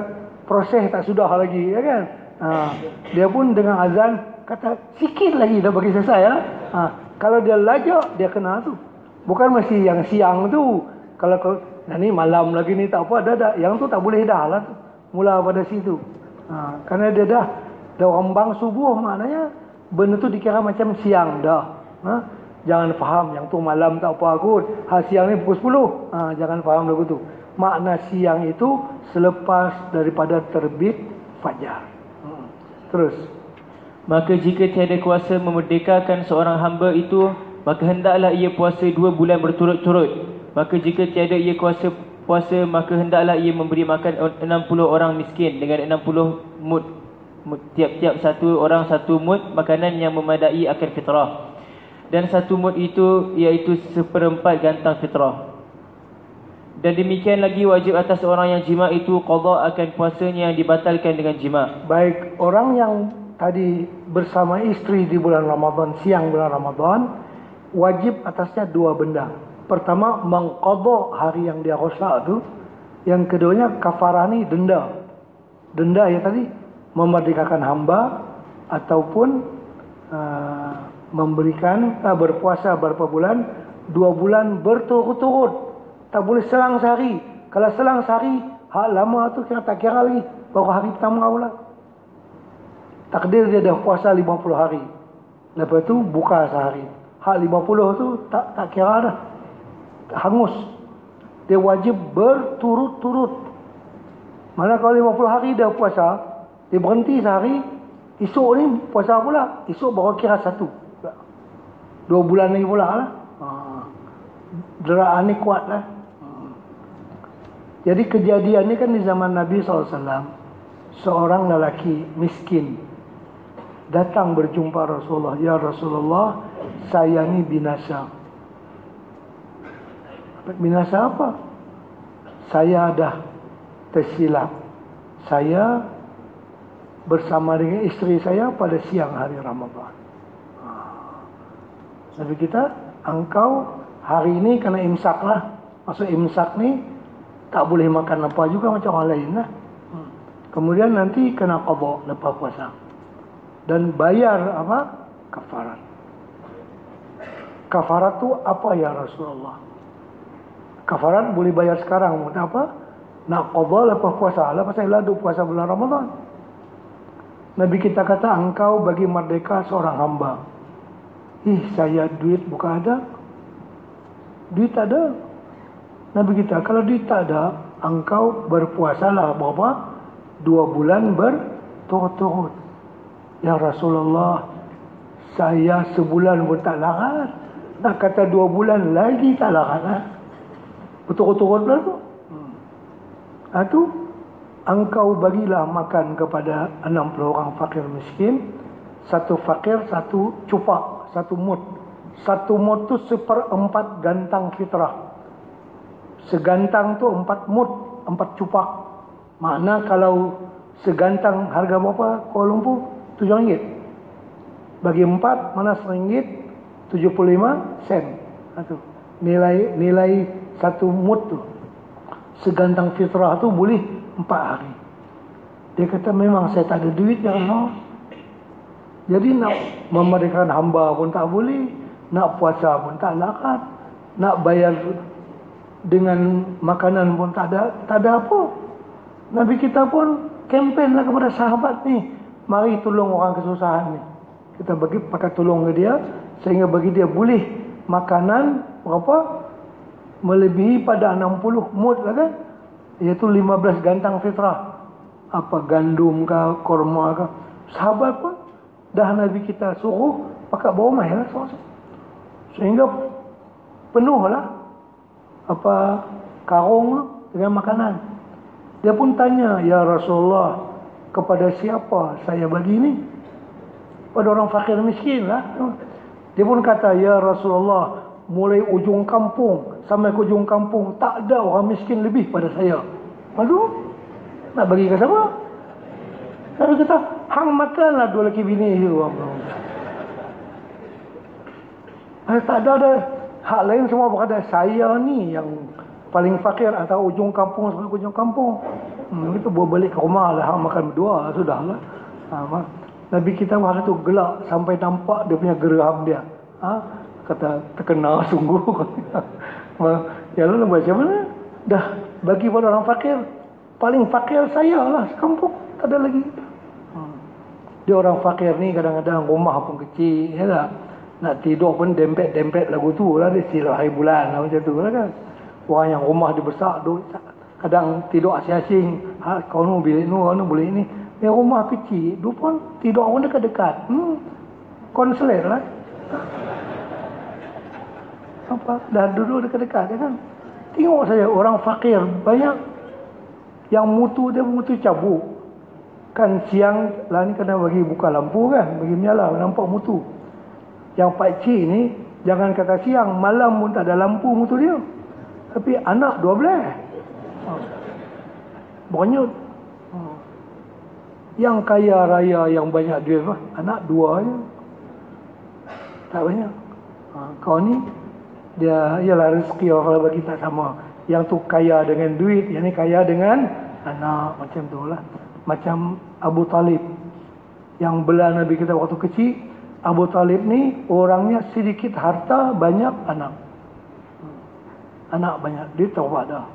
proses tak sudah lagi, ya kan? Dia pun dengan azan kata sikit lagi dah bagi selesai ya. Kalau dia lajak dia kena tu. Bukan mesti yang siang tu. Kalau ni malam lagi ni tak apa, dah yang tu tak boleh dah lah tu. Mula pada situ. Kerana dia dah rembang subuh, maknanya benda tu dikira macam siang dah. Jangan faham yang tu malam tak apa kot. Siang ni pukul 10. Jangan faham lagu tu. Makna siang itu selepas daripada terbit fajar. Terus.
Maka jika tiada kuasa memerdekakan seorang hamba itu, maka hendaklah ia puasa 2 bulan berturut-turut. Maka jika tiada ia kuasa puasa, maka hendaklah ia memberi makan 60 orang miskin dengan 60 mud. Tiap-tiap satu orang 1 mud makanan yang memadai akan fitrah. Dan 1 mud itu iaitu 1/4 gantang fitrah. Dan demikian lagi wajib atas orang yang jima itu qada akan puasanya yang dibatalkan dengan jima.
Baik, orang yang tadi bersama isteri di bulan Ramadan, siang bulan Ramadan, wajib atasnya 2 benda. Pertama, mengqada hari yang dia rosak tu. Yang keduanya kafarah ni denda. Denda ya tadi memerdekakan hamba ataupun memberikan berpuasa berapa bulan? 2 bulan berturut-turut. Tak boleh selang sehari. Kalau selang sehari, hak lama tu kira tak kira lagi. Baru hari pertama pula. Takdir dia dah puasa 50 hari. Lepas tu buka sehari. Hak 50 tu tak kira dah. Hangus. Dia wajib berturut-turut. Mana kalau 50 hari dah puasa, dia berhenti sehari, esok ni puasa pula. Esok baru kira 1. 2 bulan lagi pula lah. Deraan ni kuat lah. Jadi kejadian ni kan di zaman Nabi SAW. Seorang lelaki miskin datang berjumpa Rasulullah. Ya Rasulullah, saya ni binasa. Binasa apa? Saya dah tersilap. Saya bersama dengan isteri saya pada siang hari Ramadan. Nabi kita, engkau hari ini kena imsak lah. Maksud imsak ni tak boleh makan apa juga macam orang lain lah. Kemudian nanti kena qada lepas puasa. Dan bayar apa? Kafarat. Kafarat tu apa ya Rasulullah? Kafarat boleh bayar sekarang. Tak apa? Nak qada lepas puasa. Lepas saya ladu puasa bulan Ramadan. Nabi kita kata, engkau bagi merdeka seorang hamba. Saya duit bukan ada. Duit tak ada. Nabi kita, kalau duit tak ada, engkau berpuasalah berapa? 2 bulan berturut-turut. Ya Rasulullah, saya sebulan pun tak larat. Nak kata 2 bulan lagi tak larat lah. Berturut-turut lah tu. Itu, engkau bagilah makan kepada 60 orang fakir miskin. 1 fakir, 1 cupak, 1 mud. 1 mud tu 1/4 gantang fitrah. Segantang tu 4 mud, 4 cupak. Makna kalau segantang harga berapa Kuala Lumpur? RM7. Bagi 4 mana RM1.75. Itu nilai 1 mud tu. Segantang fitrah tu boleh 4 hari. Dia kata memang saya tak ada duit ya Allah. Jadi nak memerdekakan hamba pun tak boleh, nak puasa pun tak larat, nak bayar dengan makanan pun tak ada apa. Nabi kita pun kempen lah kepada sahabat ni, mari tolong orang kesusahan ni. Kita bagi pakai tolong ke dia, sehingga bagi dia boleh makanan berapa? Melebihi pada 60 mud lah kan, iaitu 15 gantang fitrah. Apa gandum ke, korma ke. Sahabat pun dah Nabi kita suruh pakai bawa mai lah, sehingga penuh lah apa karung dengan makanan. Dia pun tanya, ya Rasulullah, kepada siapa saya bagi ni? Pada orang fakir miskin lah. Dia pun kata, ya Rasulullah, mulai ujung kampung sampai ke ujung kampung tak ada orang miskin lebih pada saya. Aduh, nak bagi ke siapa? Nabi kata, hang makanlah 2 lelaki bini tu. Tak ada hak lain, semua berkata saya ni yang paling fakir atau ujung kampung sampai ujung kampung. Itu bawa balik ke rumah lah, makan berdua, sudahlah. Nabi kita waktu itu gelak sampai nampak dia punya geram dia. Kata terkena sungguh. Ya lalu baca mana? Dah bagi pada orang fakir, paling fakir saya lah sekampung, tak ada lagi. Dia orang fakir ni kadang-kadang rumah pun kecil, ya tak? Nak tidur pun dempet-dempet lagu tu lah, dia silah hari bulan lah, macam tu lah kan. Orang yang rumah dia besar, kadang tidur asing-asing, kau nu bilik nu, kau nu boleh ni. Yang rumah kecil, dia pun tidur pun dekat-dekat. Konseler lah. Apa? Dah duduk dekat-dekat, ya kan? Tengok saja orang fakir banyak yang mutu dia mutu cabuk. Kan siang lah ni kena bagi buka lampu kan, bagi menyala, nampak mutu. Yang pakcik ni jangan kata siang, malam pun tak ada lampu mutu dia. Tapi anak 12. Banyak. Yang kaya raya yang banyak duit anak 2 je. Tak banyak. Kau ni dia ialah rezeki Allah bagi tak sama. Yang tu kaya dengan duit, yang ni kaya dengan anak, macam tu lah. Macam Abu Talib yang belah Nabi kita waktu kecil. Abu Talib ni orangnya sedikit harta, banyak anak. Anak banyak, dia taubat dah.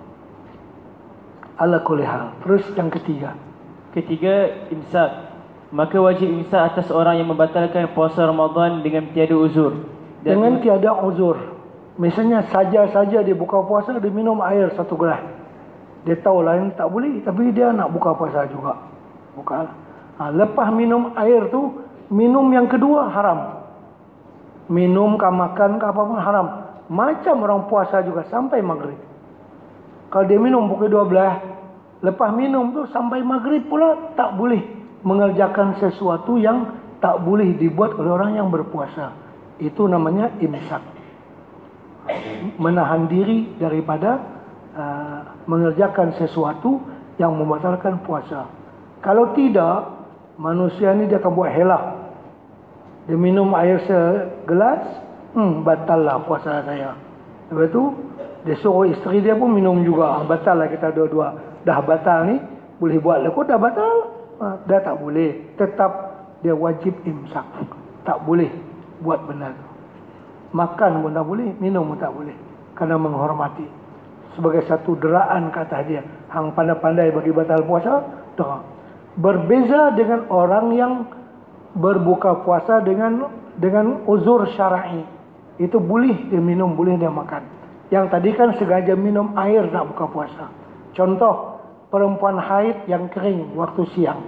Ala kulli hal. Terus yang ketiga,
imsak. Maka wajib imsak atas orang yang membatalkan puasa Ramadan dengan tiada uzur.
Dengan tiada uzur. Misalnya saja-saja dia buka puasa, dia minum air 1 gelas. Dia tahu lain tak boleh, tapi dia nak buka puasa juga. Buka. Lepas minum air tu, minum yang kedua haram. Minum ke makan ke apa pun haram. Macam orang puasa juga sampai maghrib. Kalau dia minum pukul 12, lepas minum tu sampai maghrib pula tak boleh mengerjakan sesuatu yang tak boleh dibuat oleh orang yang berpuasa. Itu namanya imsak. Menahan diri daripada mengerjakan sesuatu yang membatalkan puasa. Kalau tidak, manusia ni dia akan buat helah. Dia minum air segelas, batal lah puasa saya. Lepas tu dia suruh isteri dia pun minum juga, batal lah kita dua-dua. Dah batal ni, boleh buat lah. Kau dah batal, dah tak boleh. Tetap dia wajib imsak. Tak boleh buat benda tu. Makan pun tak boleh, minum pun tak boleh. Kerana menghormati. Sebagai satu deraan kata dia. Hang pandai-pandai bagi batal puasa, deraan. Berbeza dengan orang yang berbuka puasa dengan uzur syar'i. Itu boleh dia minum, boleh dia makan. Yang tadi kan sengaja minum air nak buka puasa. Contoh, perempuan haid yang kering waktu siang.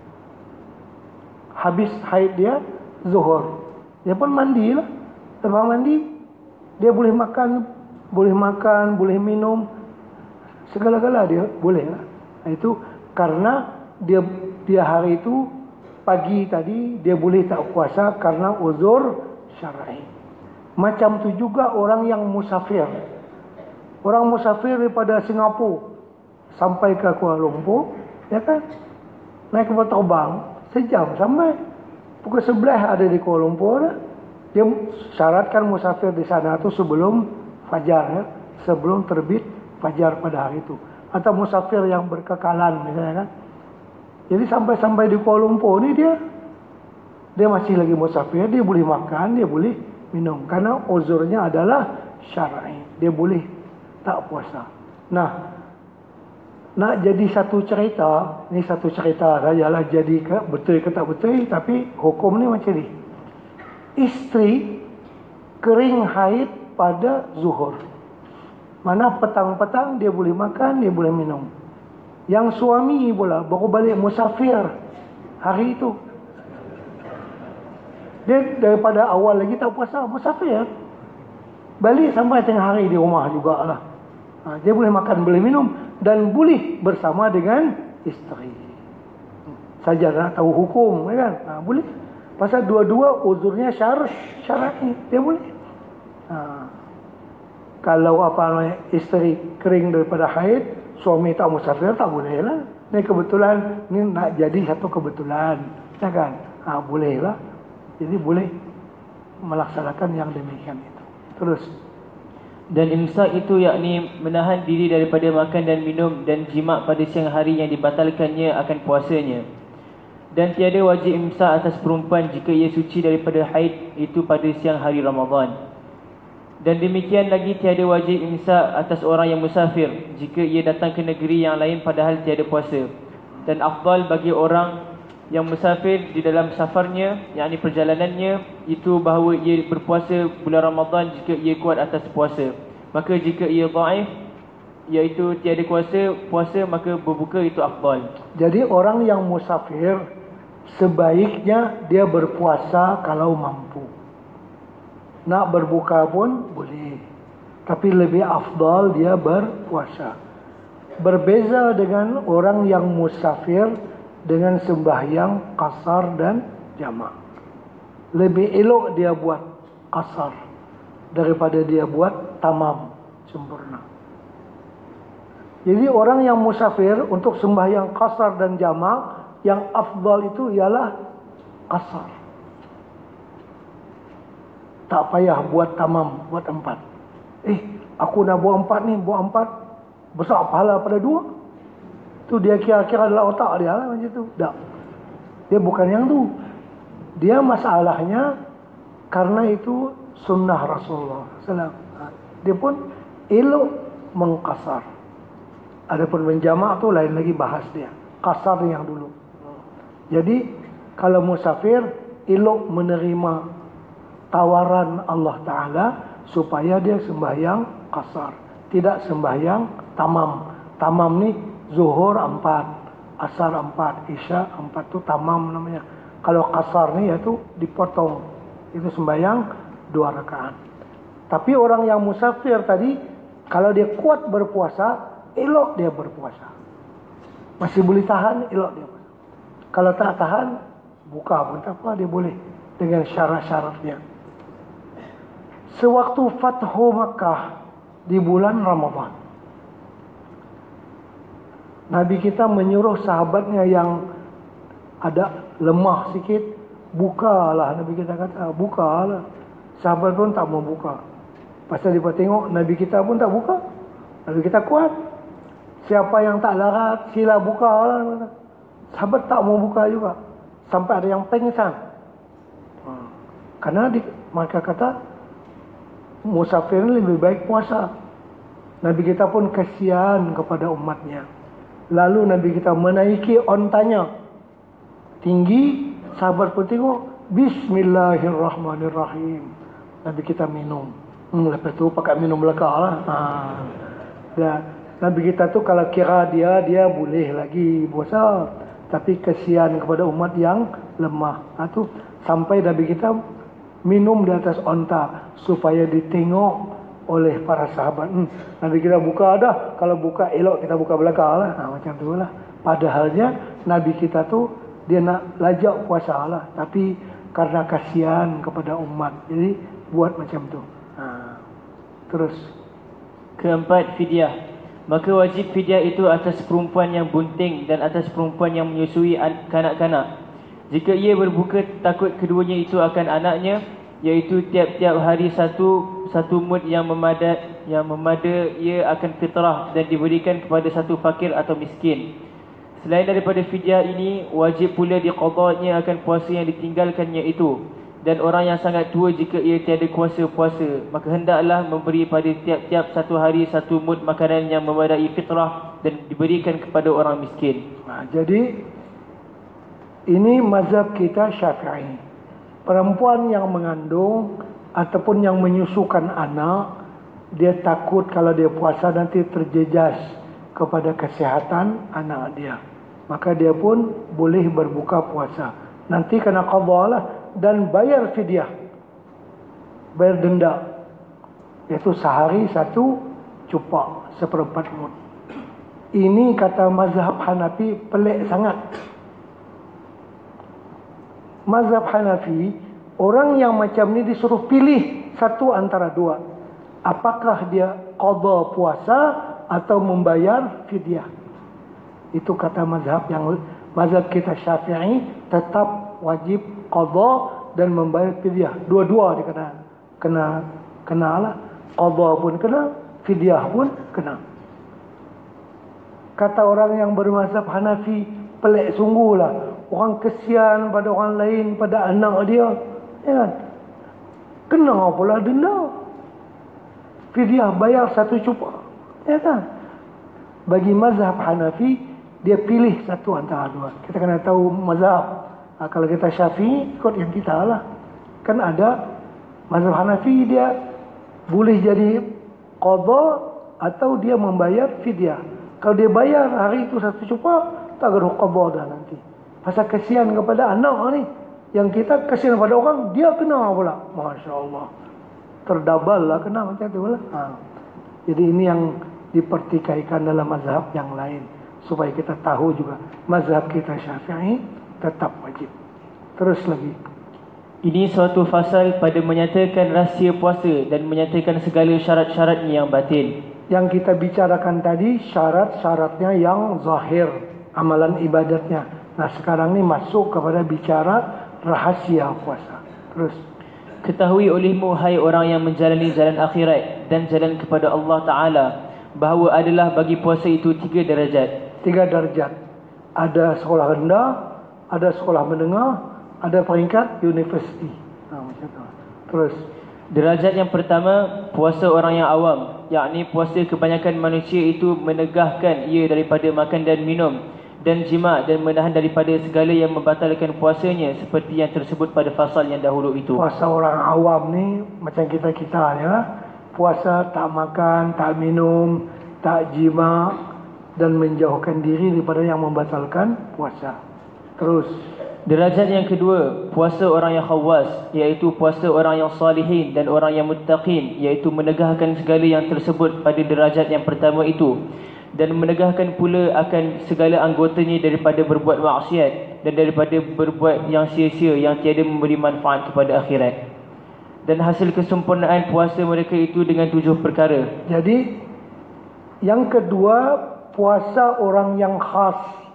Habis haid dia, zuhur. Dia pun mandilah. Lepas mandi, dia boleh makan, boleh minum. Segala-gala dia boleh lah. Itu karena dia hari itu, pagi tadi, dia boleh tak puasa karena uzur syar'i. Macam tu juga orang yang musafir. Orang musafir daripada Singapura sampai ke Kuala Lumpur, ya kan? Naik kapal terbang, sejam sampai. Pukul 11 ada di Kuala Lumpur dah. Dia syaratkan musafir di sana tu sebelum fajar, ya? Sebelum terbit fajar pada hari itu. Atau musafir yang berkekalan misalnya kan. Jadi sampai di Kuala Lumpur ni dia masih lagi musafir, dia boleh makan, dia boleh minum. Karena uzurnya adalah syar'i. Dia boleh tak puasa. Nah, nak jadi satu cerita, ni satu cerita sajalah, jadi betul ke tak betul, tapi hukum ni macam ni. Isteri kering haid pada zuhur. Mana petang-petang dia boleh makan, dia boleh minum. Yang suami pula baru balik musafir hari itu. Dia daripada awal lagi tak puasa, musafir. Balik sampai tengah hari di rumah jugalah. Dia boleh makan, boleh minum dan boleh bersama dengan isteri. Saja nak tahu hukum, kan? Boleh. Pasal dua-dua uzurnya syar'i, dia boleh. Kalau isteri kering daripada haid, suami tak musafir, tak boleh lah. Ni kebetulan, ni nak jadi satu kebetulan, ya kan? Boleh lah. Jadi boleh melaksanakan yang demikian itu. Terus,
Dan imsak itu yakni menahan diri daripada makan dan minum dan jima' pada siang hari yang dibatalkannya akan puasanya. Dan tiada wajib imsak atas perempuan jika ia suci daripada haid itu pada siang hari Ramadan. Dan demikian lagi tiada wajib imsak atas orang yang musafir jika ia datang ke negeri yang lain padahal tiada puasa. Dan afdal bagi orang yang musafir di dalam safarnya, yakni perjalanannya, itu bahawa ia berpuasa bulan Ramadan jika ia kuat atas puasa. Maka jika ia dhaif, iaitu tiada puasa, maka berbuka itu afdal.
Jadi orang yang musafir sebaiknya dia berpuasa kalau mampu. Nak berbuka pun boleh, tapi lebih afdal dia berpuasa. Berbeza dengan orang yang musafir dengan sembahyang qasar dan jamak. Lebih elok dia buat qasar daripada dia buat tamam, sempurna. Jadi orang yang musafir untuk sembahyang qasar dan jamak, yang afdal itu ialah qasar. Tak payah buat tamam, buat 4. Aku nak buat 4 ni, buat 4 besar pahala pada 2. Tu dia kira-kira dalam otak dia lah macam tu. Tak. Dia bukan yang tu. Dia masalahnya karena itu sunnah Rasulullah SAW. Dia pun elok mengqasar. Adapun menjamak tu lain lagi bahas dia. Qasar yang dulu. Jadi kalau musafir elok menerima tawaran Allah Ta'ala supaya dia sembahyang qasar, tidak sembahyang tamam. Tamam ni Zuhur 4, Asar 4, Isya 4 tu tamam namanya. Kalau qasar ni iaitu dipotong. Itu sembahyang 2 rakaat. Tapi orang yang musafir tadi, kalau dia kuat berpuasa, elok dia berpuasa. Masih boleh tahan, elok dia puasa. Kalau tak tahan, buka pun tak apa, dia boleh dengan syarat-syaratnya. Sewaktu Fathu Makkah di bulan Ramadan, Nabi kita menyuruh sahabatnya yang ada lemah sikit, bukalah. Nabi kita kata, bukalah. Sahabat pun tak mau buka. Pasal dia tengok Nabi kita pun tak buka. Nabi kita kuat. Siapa yang tak larat, sila bukalah. Sahabat tak mau buka juga. Sampai ada yang pengsan. Karena mereka kata, musafir ini lebih baik puasa. Nabi kita pun kasihan kepada umatnya. Lalu Nabi kita menaiki ontanya tinggi, sahabat pun tengok, Bismillahirrahmanirrahim. Nabi kita minum. Lepas tu pakai minum belakang lah. Dan Nabi kita tu kalau kira dia boleh lagi puasa, tapi kasihan kepada umat yang lemah. Tu sampai Nabi kita minum di atas onta supaya ditengok oleh para sahabat. Nabi kita buka dah. Kalau buka elok kita buka belakang lah. Macam tu lah. Padahalnya Nabi kita tu dia nak lajak puasa lah, tapi karena kasihan kepada umat, jadi buat macam tu. Terus
keempat, fidyah. Maka wajib fidyah itu atas perempuan yang bunting dan atas perempuan yang menyusui kanak-kanak. Jika ia berbuka takut keduanya itu akan anaknya, iaitu tiap-tiap hari satu mud yang memada ia akan fitrah dan diberikan kepada satu fakir atau miskin. Selain daripada fidyah ini, wajib pula diqadanya akan puasa yang ditinggalkannya itu. Dan orang yang sangat tua jika ia tiada kuasa puasa, maka hendaklah memberi pada tiap-tiap satu hari satu mud makanan yang memadai fitrah dan diberikan kepada orang miskin.
Jadi ini mazhab kita Syafi'i. Perempuan yang mengandung ataupun yang menyusukan anak, dia takut kalau dia puasa nanti terjejas kepada kesihatan anak dia, maka dia pun boleh berbuka puasa. Nanti kena qadha lah dan bayar fidyah, bayar denda, iaitu sehari satu cupak, 1/4 mud. Ini kata mazhab Hanafi pelik sangat. Mazhab Hanafi, orang yang macam ni disuruh pilih satu antara dua. Apakah dia qadha puasa atau membayar fidyah? Itu kata mazhab kita Syafi'i, tetap wajib qadha dan membayar fidyah. Dua-dua dia kena lah. qadha pun kena, fidyah pun kena. Kata orang yang bermazhab Hanafi, pelik sungguhlah. Orang kesian pada orang lain, pada anak dia, ya kan? Kena pula denda. Fidyah bayar 1 cupa, ya kan? Bagi mazhab Hanafi, dia pilih satu antara dua. Kita kena tahu mazhab. Kalau kita Syafi'i, ikut yang kita lah. Kan ada mazhab Hanafi, dia boleh jadi qadha atau dia membayar fidyah. Kalau dia bayar hari itu 1 cupa, tak ada qadha dah nanti. Pasal kesian kepada anak ni. Yang kita kesian pada orang, dia kena pula. Masya Allah. Terdabal lah kena macam tu lah. Jadi ini yang dipertikaikan dalam mazhab yang lain. Supaya kita tahu juga. Mazhab kita Syafi'i tetap wajib. Terus lagi.
Ini suatu fasal pada menyatakan rahsia puasa dan menyatakan segala syarat-syaratnya yang batil.
Yang kita bicarakan tadi syarat-syaratnya yang zahir, amalan ibadatnya. Nah sekarang ni masuk kepada bicara rahasia puasa. Terus.
Ketahui olehmu hai orang yang menjalani jalan akhirat dan jalan kepada Allah Ta'ala, bahawa adalah bagi puasa itu 3 darajat.
3 darajat. Ada sekolah rendah, ada sekolah menengah, ada peringkat universiti. Macam tu. Terus.
Derajat yang pertama, puasa orang yang awam, yakni puasa kebanyakan manusia itu menegahkan ia daripada makan dan minum dan jima, dan menahan daripada segala yang membatalkan puasanya, seperti yang tersebut pada fasal yang dahulu itu.
Puasa orang awam ni macam kita ya. Puasa tak makan, tak minum, tak jima, dan menjauhkan diri daripada yang membatalkan puasa. Terus.
Derajat yang kedua, puasa orang yang khawas, iaitu puasa orang yang salihin dan orang yang muttaqin, iaitu menegahkan segala yang tersebut pada derajat yang pertama itu, dan menegahkan pula akan segala anggotanya daripada berbuat maksiat dan daripada berbuat yang sia-sia yang tiada memberi manfaat kepada akhirat. Dan hasil kesempurnaan puasa mereka itu dengan 7 perkara.
Jadi yang kedua, puasa orang yang khas,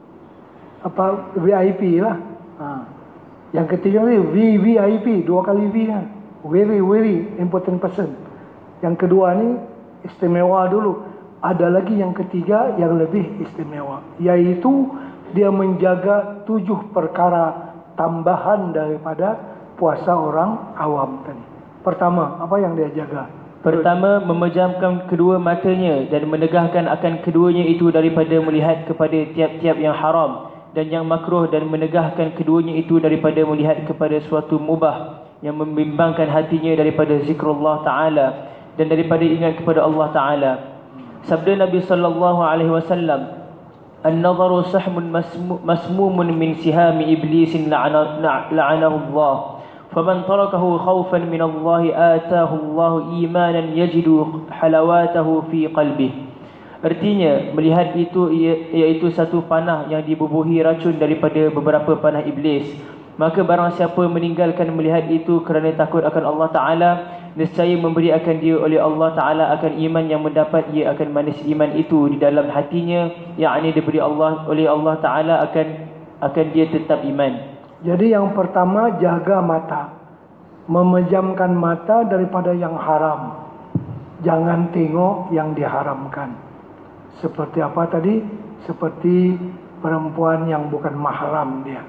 apa VIP lah. Yang ketiga ni VVIP, 2 kali V kan. Very very important person. Yang kedua ni istimewa dulu. Ada lagi yang ketiga yang lebih istimewa, iaitu dia menjaga 7 perkara tambahan daripada puasa orang awam tadi. Pertama, apa yang dia jaga?
Pertama, memejamkan kedua matanya dan menegahkan akan keduanya itu daripada melihat kepada tiap-tiap yang haram dan yang makruh, dan menegahkan keduanya itu daripada melihat kepada suatu mubah yang membimbangkan hatinya daripada zikrullah Ta'ala dan daripada ingat kepada Allah Ta'ala. Sabda Nabi sallallahu alaihi wasallam, "An-nadharu sahmun masmumun min sihami iblisin la'anahu Allah. Faman tarakahu khawfan min Allah ataahu Allah imanan yajidu halawatahu fi qalbihi." Artinya, melihat itu iaitu satu panah yang dibubuhi racun daripada beberapa panah iblis. Maka barang siapa meninggalkan melihat itu kerana takut akan Allah Ta'ala, nescaya memberi akan dia oleh Allah Ta'ala akan iman yang mendapat ia akan manis iman itu di dalam hatinya, yakni diberi oleh Allah Ta'ala akan dia tetap iman.
Jadi yang pertama, jaga mata. Memejamkan mata daripada yang haram. Jangan tengok yang diharamkan. Seperti apa tadi? Seperti perempuan yang bukan mahram dia.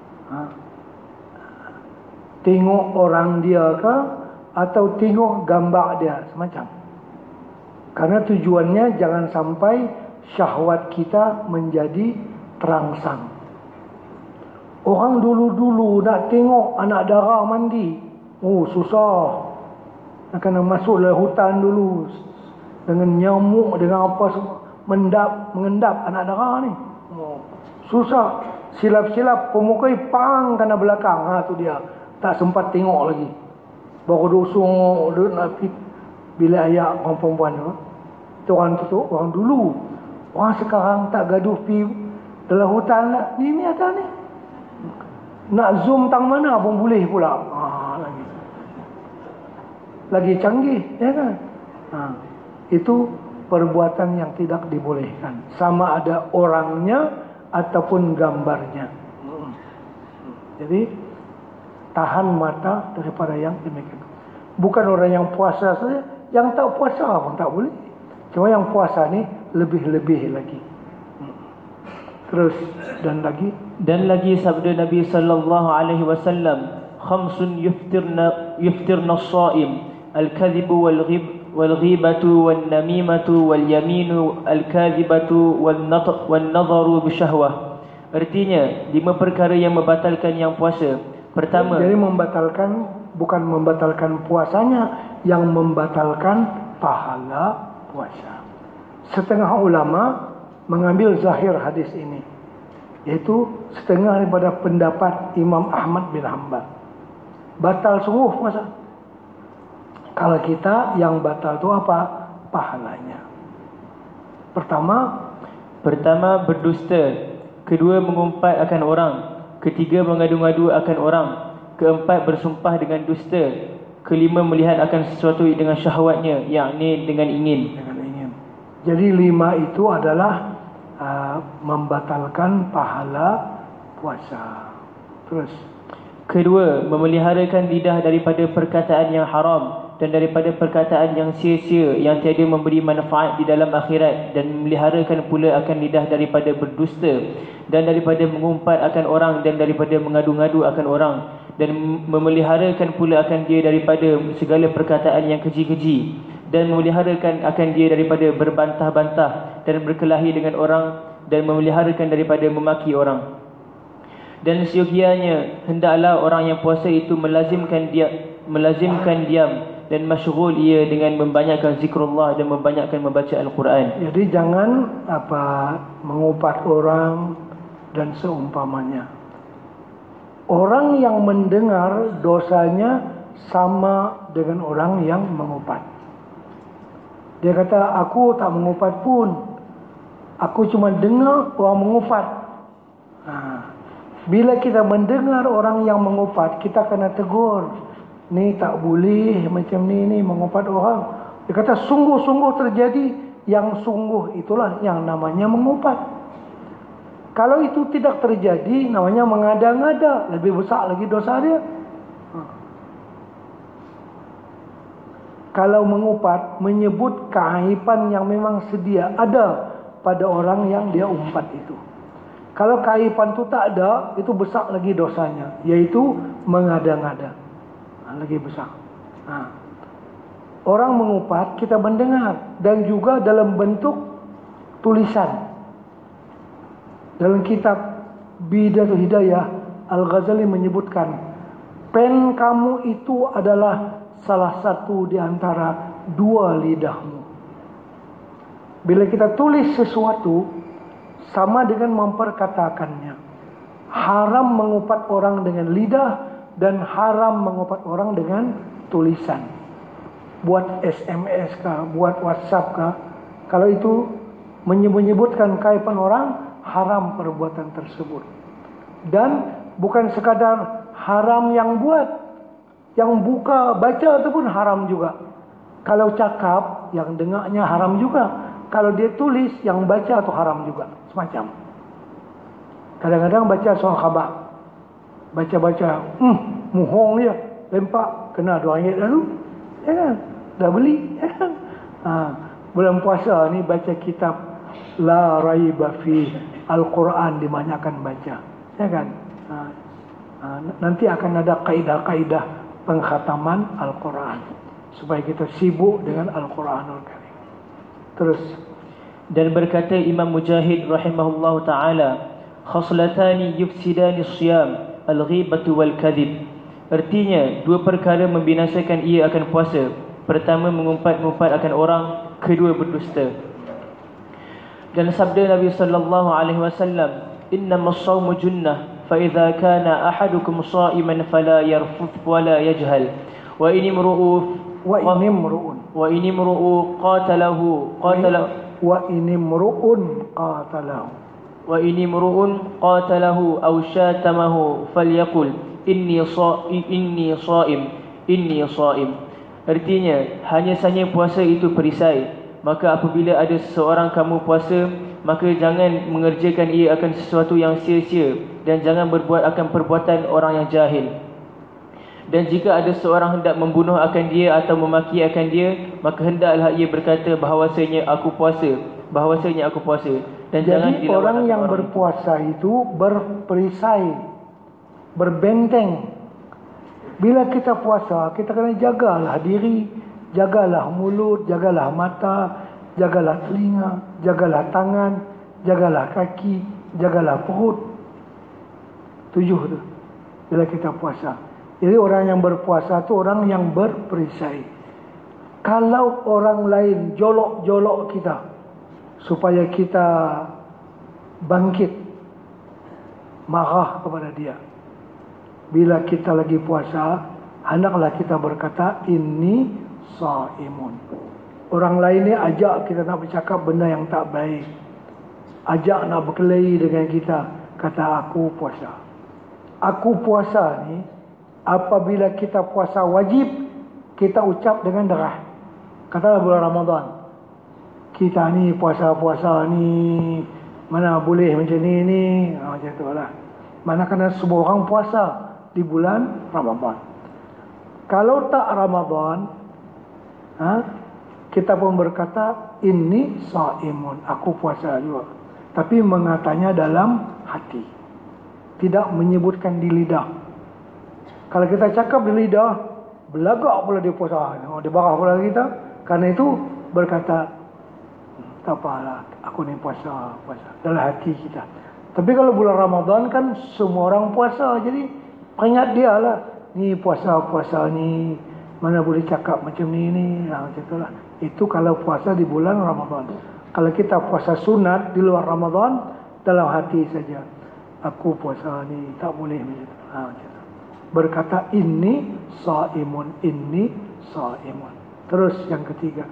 Tengok orang dia ke, atau tengok gambar dia, semacam. Karena tujuannya jangan sampai syahwat kita menjadi terangsang. Orang dulu-dulu nak tengok anak dara mandi, susah. Nak kena masuk dalam hutan dulu dengan nyamuk, dengan apa semua, mengendap anak dara ni. Susah. Silap-silap pemukai pang kena belakang. Tu dia. Tak sempat tengok lagi. Baru dosong nak bila ayak orang perempuan tu. Itu orang dulu. Orang sekarang tak gaduh pi dalam hutan nak. Ni atas ni. Nak zoom tang mana pun boleh pula. Lagi canggih, ya kan? Itu perbuatan yang tidak dibolehkan. Sama ada orangnya ataupun gambarnya. Jadi tahan mata daripada yang demikian. Bukan orang yang puasa saja, Yang tak puasa pun tak boleh. Cuma yang puasa ni lebih-lebih lagi. Terus dan lagi
sabda Nabi sallallahu alaihi wasallam, khamsun yuftirna as-shaim, al-kadhibu wal-ghibatu wan-namimatu wal-yaminu al-kadhibatu wan-nadharu bisyahwah. Artinya 5 perkara yang membatalkan yang puasa. Pertama,
jadi bukan membatalkan puasanya, yang membatalkan pahala puasa. Setengah ulama mengambil zahir hadis ini, yaitu setengah daripada pendapat Imam Ahmad bin Hanbal. Batal sungguh puasa. Kalau kita yang batal itu apa? Pahalanya. Pertama berdusta. Kedua, mengumpat akan orang. Ketiga, mengadu-ngadu akan orang. Keempat, bersumpah dengan dusta. Kelima, melihat akan sesuatu dengan syahwatnya, yakni dengan ingin. Jadi 5 itu adalah membatalkan pahala puasa. Terus, kedua, memeliharakan lidah daripada perkataan yang haram dan daripada perkataan yang sia-sia yang tiada memberi manfaat di dalam akhirat, dan memeliharakan pula akan lidah daripada berdusta dan daripada mengumpat akan orang dan daripada mengadu-ngadu akan orang, dan memeliharakan pula akan dia daripada segala perkataan yang keji-keji, dan memeliharakan akan dia daripada berbantah-bantah dan berkelahi dengan orang, dan memeliharakan daripada memaki orang. Dan seyogianya hendaklah orang yang puasa itu melazimkan diam dan masyghul ia dengan membanyakkan zikrullah dan membanyakkan membaca Al-Quran. Jadi jangan mengupat orang dan seumpamanya. Orang yang mendengar dosanya sama dengan orang yang mengupat. Dia kata, aku tak mengupat pun, aku cuma dengar orang mengupat. Bila kita mendengar orang yang mengupat, kita kena tegur. Ni tak boleh macam ni mengupat orang. Dia kata sungguh-sungguh terjadi. Yang sungguh itulah yang namanya mengupat. Kalau itu tidak terjadi, namanya mengada-ngada. Lebih besar lagi dosa dia. Kalau mengupat, menyebut keaiban yang memang sedia ada pada orang yang dia umpat itu. Kalau keaiban itu tak ada, itu besar lagi dosanya, yaitu mengada-ngada. Lagi besar. Orang mengupat, kita mendengar, dan juga dalam bentuk tulisan. Dalam kitab Bidatul Hidayah, Al-Ghazali menyebutkan, pen kamu itu adalah salah satu di antara 2 lidahmu. Bila kita tulis sesuatu, sama dengan memperkatakannya. Haram mengupat orang dengan lidah, dan haram mengupat orang dengan tulisan. Buat SMS kah, buat WhatsApp kah, kalau itu menyebutkan keaiban orang, haram perbuatan tersebut. Dan bukan sekadar haram yang buat, yang buka baca itu pun haram juga. Kalau cakap, yang dengarnya haram juga. Kalau dia tulis, yang baca itu haram juga. Semacam. Kadang-kadang baca soal khabar, baca-baca, muhong dia, lempak, kena RM2 lalu, ya kan? Dah beli, ya kan? Bulan puasa ni baca kitab La Raiba Fi Al-Quran, dibanyakan baca, ya kan? Nanti akan ada kaidah-kaidah pengkhataman Al-Quran, supaya kita sibuk dengan Al-Quranul Karim. Terus, dan berkata Imam Mujahid rahimahullahu ta'ala, khaslatani yufsidani siyam, al-ghibatu wal-kadhib. Artinya, 2 perkara membinasakan ia akan puasa. Pertama, mengumpat-ngumpat akan orang. Kedua, berdusta. Dan sabda Nabi sallallahu alaihi wasallam, innamas shawmu junnah, fa idza kana ahadukum sha'iman fala yarfuth wala yajhal, wa in imru'u qatalahu aw syatamahu falyaqul inni sha'im. Artinya, hanya saja puasa itu perisai. Maka apabila ada seseorang kamu puasa, maka jangan mengerjakan ia akan sesuatu yang sia-sia, dan jangan berbuat akan perbuatan orang yang jahil.
Dan jika ada seorang hendak membunuh akan dia atau memaki akan dia, maka hendaklah ia berkata bahawasanya aku puasa, Dan jangan
Jadi orang yang berpuasa itu berperisai, berbenteng. Bila kita puasa, kita kena jagalah diri, jagalah mulut, jagalah mata, jagalah telinga, jagalah tangan, jagalah kaki, jagalah perut. 7 tu bila kita puasa. Jadi orang yang berpuasa tu orang yang berperisai. Kalau orang lain jolok-jolok kita supaya kita bangkit marah kepada dia, bila kita lagi puasa, hendaklah kita berkata inni shaimun. Orang lain ni ajak kita nak bercakap benda yang tak baik, ajak nak berkelahi dengan kita, kata aku puasa. Aku puasa ni, apabila kita puasa wajib, kita ucap dengan derah. Katalah bulan Ramadan, kita ni puasa-puasa ni, mana boleh macam ni, macam tu lah. Mana kena semua orang puasa di bulan Ramadan. Kalau tak Ramadan, kita pun berkata inni shaimun, aku puasa juga. Tapi mengatanya dalam hati, tidak menyebutkan di lidah. Kalau kita cakap di lidah, belagak pula dia puasa, dia barah pula kita. Karena itu berkata tak apalah, aku ni puasa dalam hati kita. Tapi kalau bulan Ramadan kan semua orang puasa, jadi peringat dia lah, ni puasa ni, mana boleh cakap macam ni, macam tu lah. Itu kalau puasa di bulan Ramadan. Kalau kita puasa sunat di luar Ramadan, dalam hati saja, aku puasa ni, tak boleh macam tu. Macam tu. Berkata inni shaimun. Terus yang ketiga,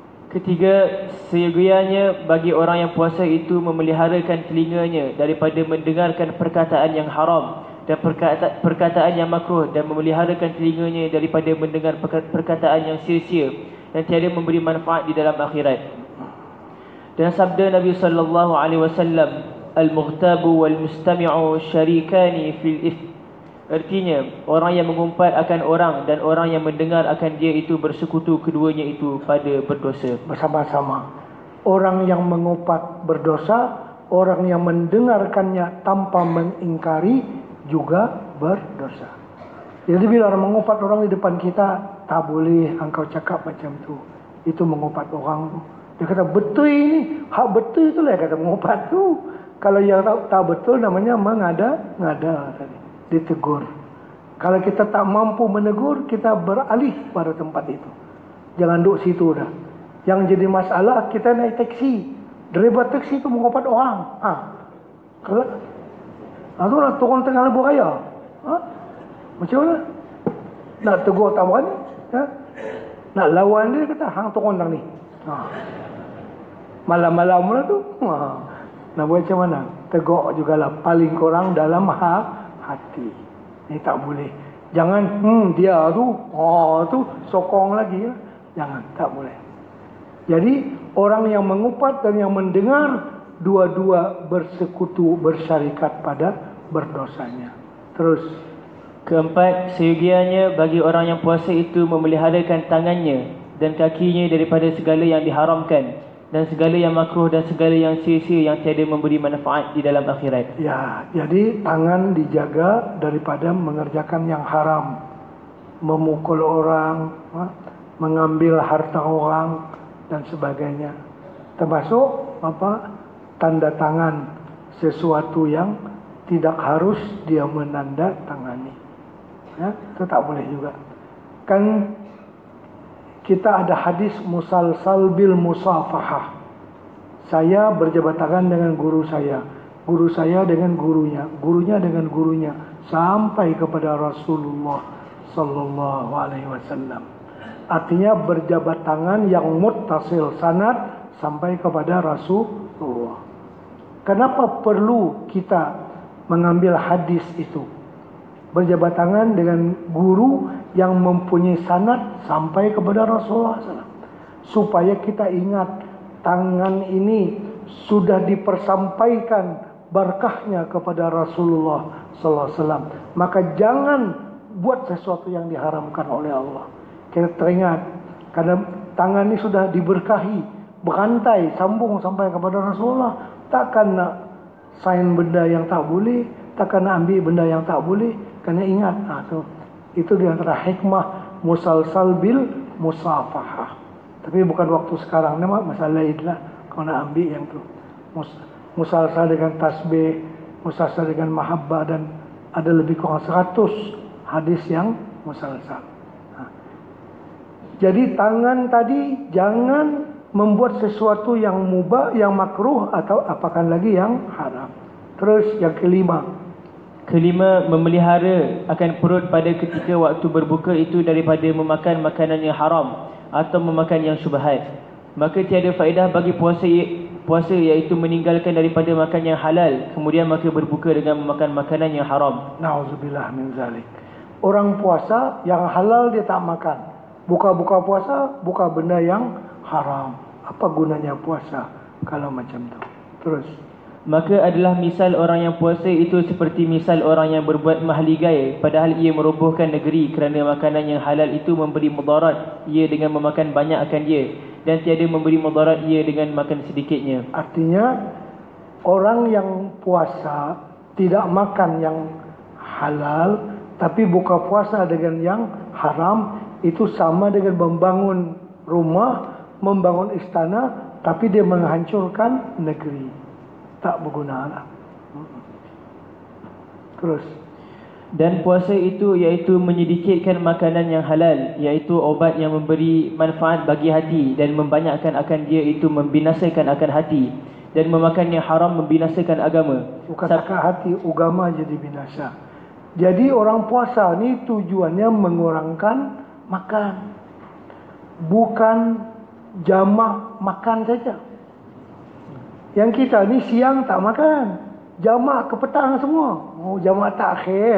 seyogianya bagi orang yang puasa itu memeliharakan telinganya daripada mendengarkan perkataan yang haram dan perkataan yang makruh, dan memeliharakan telinganya daripada mendengar perkataan yang sia-sia dan tiada memberi manfaat di dalam akhirat. Dan sabda Nabi sallallahu alaihi wasallam, al-mughtabu wal mustami'u syarikani fil ith. Artinya, orang yang mengumpat akan orang dan orang yang mendengar akan dia itu bersekutu keduanya itu pada berdosa.
Bersama-sama. Orang yang mengumpat berdosa, orang yang mendengarkannya tanpa mengingkari juga berdosa. Jadi bila orang mengumpat orang di depan kita, tak boleh engkau cakap macam tu. Itu mengumpat orang tu. Dia kata betul ini, hak betul itulah kata mengumpat tu. Kalau yang tak betul namanya mengada-ngada tadi. Ditegur. Kalau kita tak mampu menegur, kita beralih pada tempat itu. Jangan duduk situ dah. Yang jadi masalah, kita naik taksi, driver taksi itu mengumpat orang. Kalau tu nak turun tengah lebuh raya, macam mana? Nak tegur tak berani, nak lawan dia, kata hang turun tang ni. Malam-malam pula tu, nak buat macam mana? Tegur jugalah, paling kurang dalam hati. Ini tak boleh. Jangan dia tu sokong lagi lah. Jangan, tak boleh. Jadi orang yang mengumpat dan yang mendengar, dua-dua bersekutu, bersyarikat pada berdosanya. Terus
keempat, seyogianya bagi orang yang puasa itu memeliharakan tangannya dan kakinya daripada segala yang diharamkan dan segala yang makruh dan segala yang sia-sia yang tiada memberi manfaat di dalam akhirat.
Ya, jadi tangan dijaga daripada mengerjakan yang haram, memukul orang, mengambil harta orang dan sebagainya. Termasuk tanda tangan sesuatu yang tidak harus dia menandatangani. Ya, itu tak boleh juga. Kan kita ada hadis musalsal bil musafahah. Saya berjabat tangan dengan guru saya dengan gurunya, gurunya dengan gurunya, sampai kepada Rasulullah sallallahu alaihi wasallam. Artinya berjabat tangan yang muttasil sanad sampai kepada Rasulullah. Kenapa perlu kita mengambil hadis itu? Berjabat tangan dengan guru yang mempunyai sanad sampai kepada Rasulullah SAW. Supaya kita ingat tangan ini sudah dipersampaikan berkahnya kepada Rasulullah SAW. Maka jangan buat sesuatu yang diharamkan oleh Allah. Kita teringat, kadang tangan ini sudah diberkahi, berantai, sambung sampai kepada Rasulullah. Takkan nak sign benda yang tak boleh, takkan nak ambil benda yang tak boleh. Kena ingat, itu di antara hikmah musalsal bil musafahah. Tapi bukan waktu sekarang, nama masalah lain lah. Kau nak ambil yang tu, musalsal dengan tasbih, musalsal dengan mahabbah, dan ada lebih kurang 100 hadis yang musalsal. Jadi tangan tadi jangan membuat sesuatu yang mubah, yang makruh, atau apakan lagi yang haram. Terus yang kelima,
memelihara akan perut pada ketika waktu berbuka itu daripada memakan makanan yang haram atau memakan yang syubhat. Maka tiada faedah bagi puasa iaitu meninggalkan daripada makan yang halal, kemudian maka berbuka dengan memakan makanan yang haram.
Nauzubillah min zalik. Orang puasa yang halal dia tak makan. Buka-buka puasa, buka benda yang haram. Apa gunanya puasa kalau macam tu? Terus,
maka adalah misal orang yang puasa itu seperti misal orang yang berbuat mahligai, padahal ia merobohkan negeri kerana makanan yang halal itu memberi mudarat ia dengan memakan banyak akan dia, dan tiada memberi mudarat ia dengan makan sedikitnya.
Artinya orang yang puasa tidak makan yang halal tapi buka puasa dengan yang haram, itu sama dengan membangun rumah, membangun istana, tapi dia menghancurkan negeri. Tak berguna lah. Terus,
dan puasa itu iaitu menyedikitkan makanan yang halal, iaitu obat yang memberi manfaat bagi hati, dan membanyakkan akan dia itu membinasakan akan hati, dan memakan yang haram membinasakan agama.
Bukan takat hati, agama jadi binasa. Jadi orang puasa ni tujuannya mengurangkan makan, bukan jamak makan saja. Yang kita ni siang tak makan, jamak ke petang semua. Jamak takhir.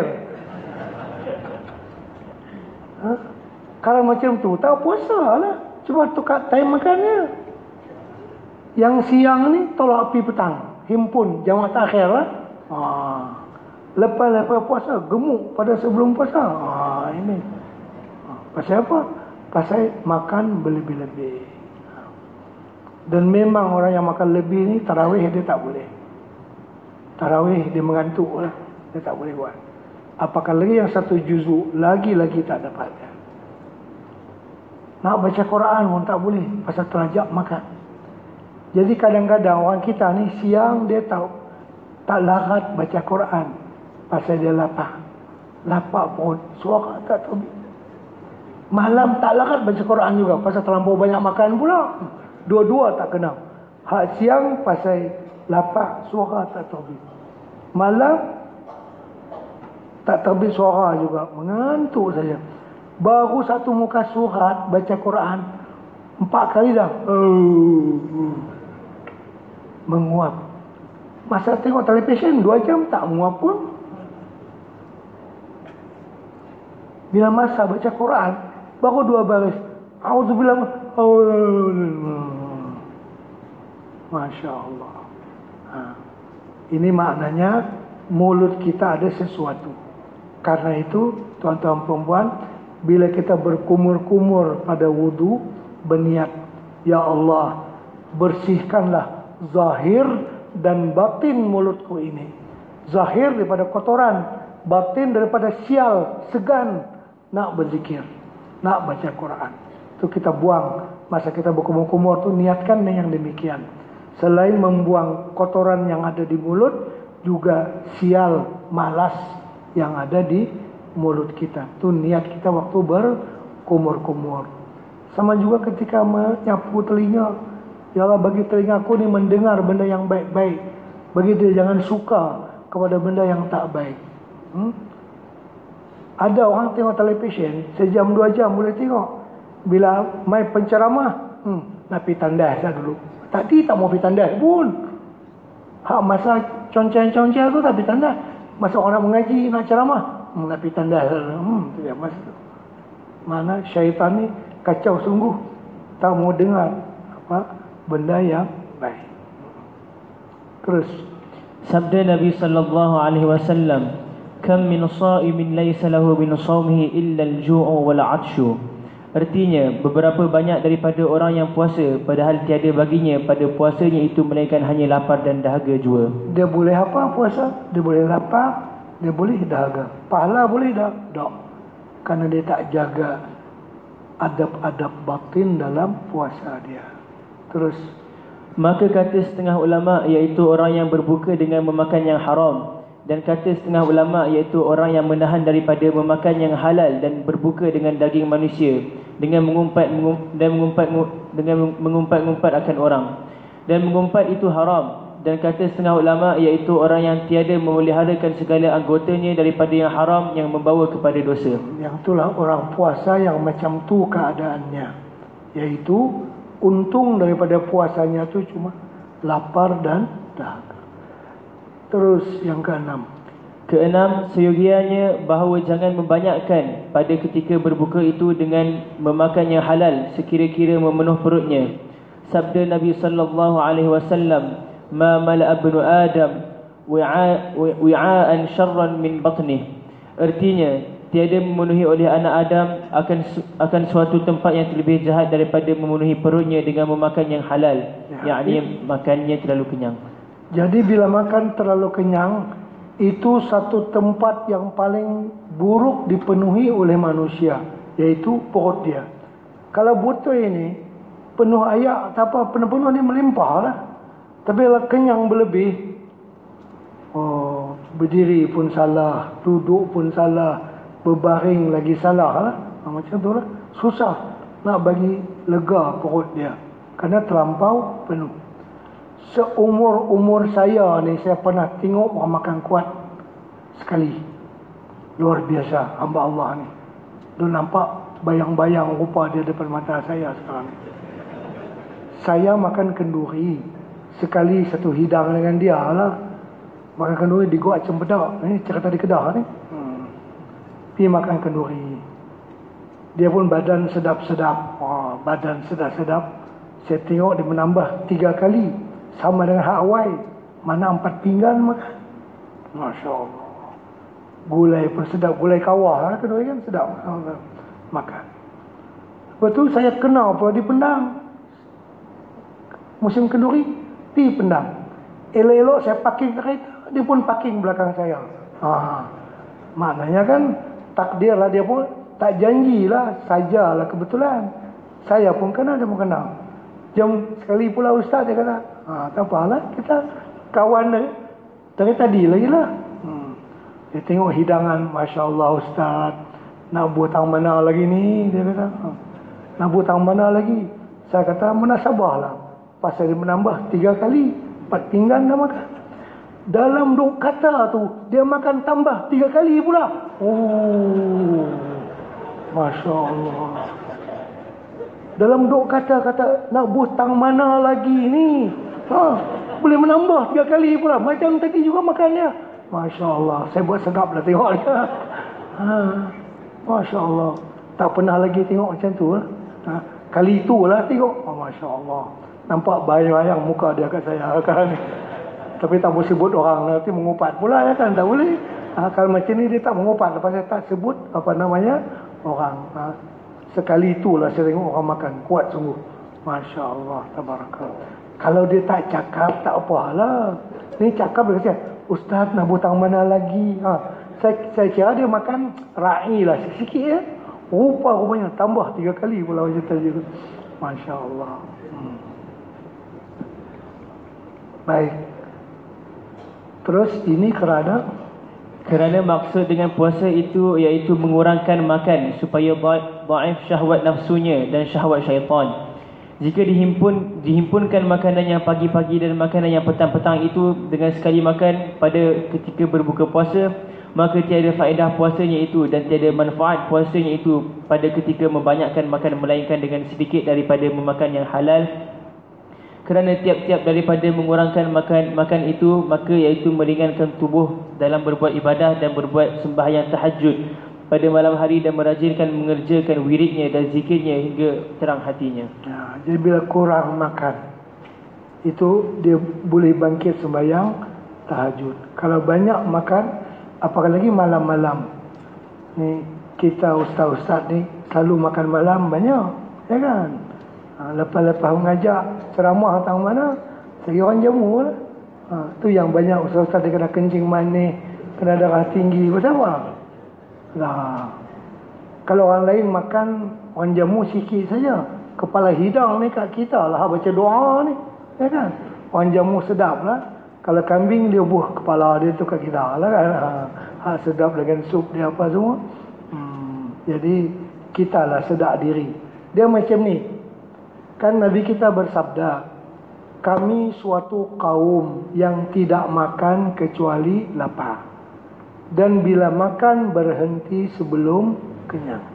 Kalau macam tu tak puasa lah, cuma tukar time makannya. Yang siang ni tolak api petang, himpun jamak takhir lah. Lepas puasa gemuk pada sebelum puasa. Ini pasal apa? Pasal makan berlebih-lebih. Dan memang orang yang makan lebih ni, tarawih dia tak boleh. Tarawih dia mengantuk lah, dia tak boleh buat. Apakah lagi yang 1 juzuk, lagi-lagi tak dapat. Nak baca Quran pun tak boleh, pasal terajak makan. Jadi kadang-kadang orang kita ni siang dia tak larat baca Quran, pasal dia lapar. Lapar pun suara tak terbit. Malam tak larat baca Quran juga, pasal terlampau banyak makan pula. Dua-dua tak kena. Hak siang pasal lapar, suara tak terbit. Malam tak terbit suara juga, mengantuk saja. Baru 1 muka surat baca Quran 4 kali dah menguap. Masa tengok televisyen 2 jam tak menguap pun. Bila masa baca Quran baru 2 baris, auzubillah, Masya Allah. Ini maknanya mulut kita ada sesuatu. Karena itu tuan-tuan perempuan, bila kita berkumur-kumur pada wudu, berniat, ya Allah, bersihkanlah zahir dan batin mulutku ini. Zahir daripada kotoran, batin daripada sial, segan nak berzikir, nak baca Quran. Itu kita buang. Masa kita berkumur-kumur tu niatkan yang demikian. Selain membuang kotoran yang ada di mulut, juga sial, malas yang ada di mulut kita. Itu niat kita waktu berkumur-kumur. Sama juga ketika menyapu telinga. Ya Allah, bagi telingaku ni mendengar benda yang baik-baik. Bagi dia jangan suka kepada benda yang tak baik. Ada orang tengok televisyen sejam 2 jam boleh tengok. Bila mai penceramah, nak pergi tandas lah dulu. Tadi tak mau pergi tandas pun. Hak masa conceng-conceng tu tak pergi tandas. Masa orang nak mengaji, nak ceramah, nak pergi tandas lah. Masa tu. Mana syaitan ni kacau sungguh. Tak mau dengar benda yang baik. Terus
sabda Nabi sallallahu alaihi wasallam, Kam min sha'imin laysa lahu min shaumihi illa al-ju'u wal 'atshu. Artinya, beberapa banyak daripada orang yang puasa padahal tiada baginya pada puasanya itu melainkan hanya lapar dan dahaga jua.
Dia boleh apa puasa? Dia boleh lapar, dia boleh dahaga. Pahala boleh tak? Karena dia tak jaga adab-adab batin dalam puasa dia. Terus,
maka kata setengah ulama iaitu orang yang berbuka dengan memakan yang haram, dan kata setengah ulama iaitu orang yang menahan daripada memakan yang halal dan berbuka dengan daging manusia dengan mengumpat-ngumpat akan orang, dan mengumpat itu haram. Dan kata setengah ulama iaitu orang yang tiada memeliharakan segala anggotanya daripada yang haram yang membawa kepada dosa.
Yang itulah orang puasa yang macam tu keadaannya, iaitu untung daripada puasanya tu cuma lapar dan dahaga. Terus yang keenam,
seyogianya bahawa jangan membanyakkan pada ketika berbuka itu dengan memakan yang halal sekira-kira memenuh perutnya. Sabda Nabi sallallahu alaihi wasallam, ma mala'a ibnu adam wi'aan syarran min batnih. Artinya, tiada memenuhi oleh anak Adam akan suatu tempat yang lebih jahat daripada memenuhi perutnya dengan memakan yang halal, yakni makannya terlalu kenyang.
Jadi bila makan terlalu kenyang, itu satu tempat yang paling buruk dipenuhi oleh manusia, iaitu perut dia. Kalau buta ini penuh ayak atau apa, penuh-penuh ni melimpah lah. Tapi kalau kenyang berlebih, berdiri pun salah, duduk pun salah, berbaring lagi salah lah. Macam tu lah. Susah nak bagi lega perut dia, kerana terlampau penuh. Seumur-umur saya ni, saya pernah tengok orang makan kuat sekali. Luar biasa hamba Allah ni. Dia nampak bayang-bayang rupa dia depan mata saya sekarang. Saya makan kenduri sekali satu hidang dengan dia lah. Makan kenduri di Gua Cempedak ni, cerita di Kedah ni. Pergi makan kenduri. Dia pun badan sedap-sedap. Badan sedap-sedap. Saya tengok dia menambah 3 kali. Sama dengan hak awal. Mana 4 pinggan makan. Masya Allah. Gulai pun sedap. Gulai kawah lah kenduri kan sedap. Makan. Lepas tu saya kenal pula di Pendang. Musim kenduri, pergi Pendang. Elok-elok saya parking kereta, dia pun parking belakang saya. Maknanya kan takdir lah, dia pun tak janjilah, sajalah kebetulan. Saya pun kenal, dia pun kenal. Jam sekali pula ustaz, dia kata, tak apalah, kita kawan dari tadi lagi lah. Dia tengok hidangan, Masya Allah ustaz, nak butang mana lagi ni, dia kata. Nak butang mana lagi? Saya kata, munasabah lah. Pasal dia menambah 3 kali, 4 pinggan dah makan. Dalam duk kata tu, dia makan tambah 3 kali pula. Masya Allah. Dalam duk kata nak butang mana lagi ni, boleh menambah 3 kali pula. Macam tadi juga makannya. Masya Allah. Saya buat sedap lah tengok dia. Masya Allah. Tak pernah lagi tengok macam tu lah. Kali itulah tengok. Masya Allah. Nampak bayang-bayang muka dia kat saya kan. Tapi tak boleh sebut orang, nanti mengupat pula ya kan. Tak boleh. Kalau macam ni dia tak mengupat. Lepas saya tak sebut orang. Sekali itulah saya tengok orang makan. Kuat sungguh. Masya Allah. Tabarakallah. Kalau dia tak cakap, tak apalah. Ni cakap dia kata, ustaz nak butang mana lagi? Saya kira dia makan ra'i lah. Sikit ya. Rupa-rupanya tambah 3 kali pula macam tadi. Masya Allah. Baik. Terus ini kerana
maksud dengan puasa itu iaitu mengurangkan makan supaya dhaif syahwat nafsunya dan syahwat syaitan. Jika dihimpunkan makanan yang pagi-pagi dan makanan yang petang-petang itu dengan sekali makan pada ketika berbuka puasa, maka tiada faedah puasanya itu dan tiada manfaat puasanya itu pada ketika membanyakkan makan melainkan dengan sedikit daripada memakan yang halal. Kerana tiap-tiap daripada mengurangkan makan itu, maka iaitu meringankan tubuh dalam berbuat ibadah dan berbuat sembahyang tahajud pada malam hari dan merajinkan mengerjakan wiridnya dan zikirnya hingga terang hatinya.
Jadi bila kurang makan, itu dia boleh bangkit sembahyang tahajud. Kalau banyak makan, Apalagi malam-malam. Ni kita ustaz-ustaz ni selalu makan malam banyak, ya kan? Lepas-lepas mengajak ceramah tang mana, saya orang jamu lah. Tu yang banyak ustaz-ustaz dia kena kencing manis, kena darah tinggi, bersama. Lah. Kalau orang lain makan, orang jamu sikit saja. Kepala hidang ni kat kita lah baca doa ni, ya kan? Orang jamu sedap lah. Kalau kambing dia buh kepala dia tu kat kita lah kan. Sedap dengan sup dia apa semua. Jadi kita lah sedap diri. Dia macam ni. Kan Nabi kita bersabda, kami suatu kaum yang tidak makan kecuali lapar. Dan bila makan berhenti sebelum kenyang.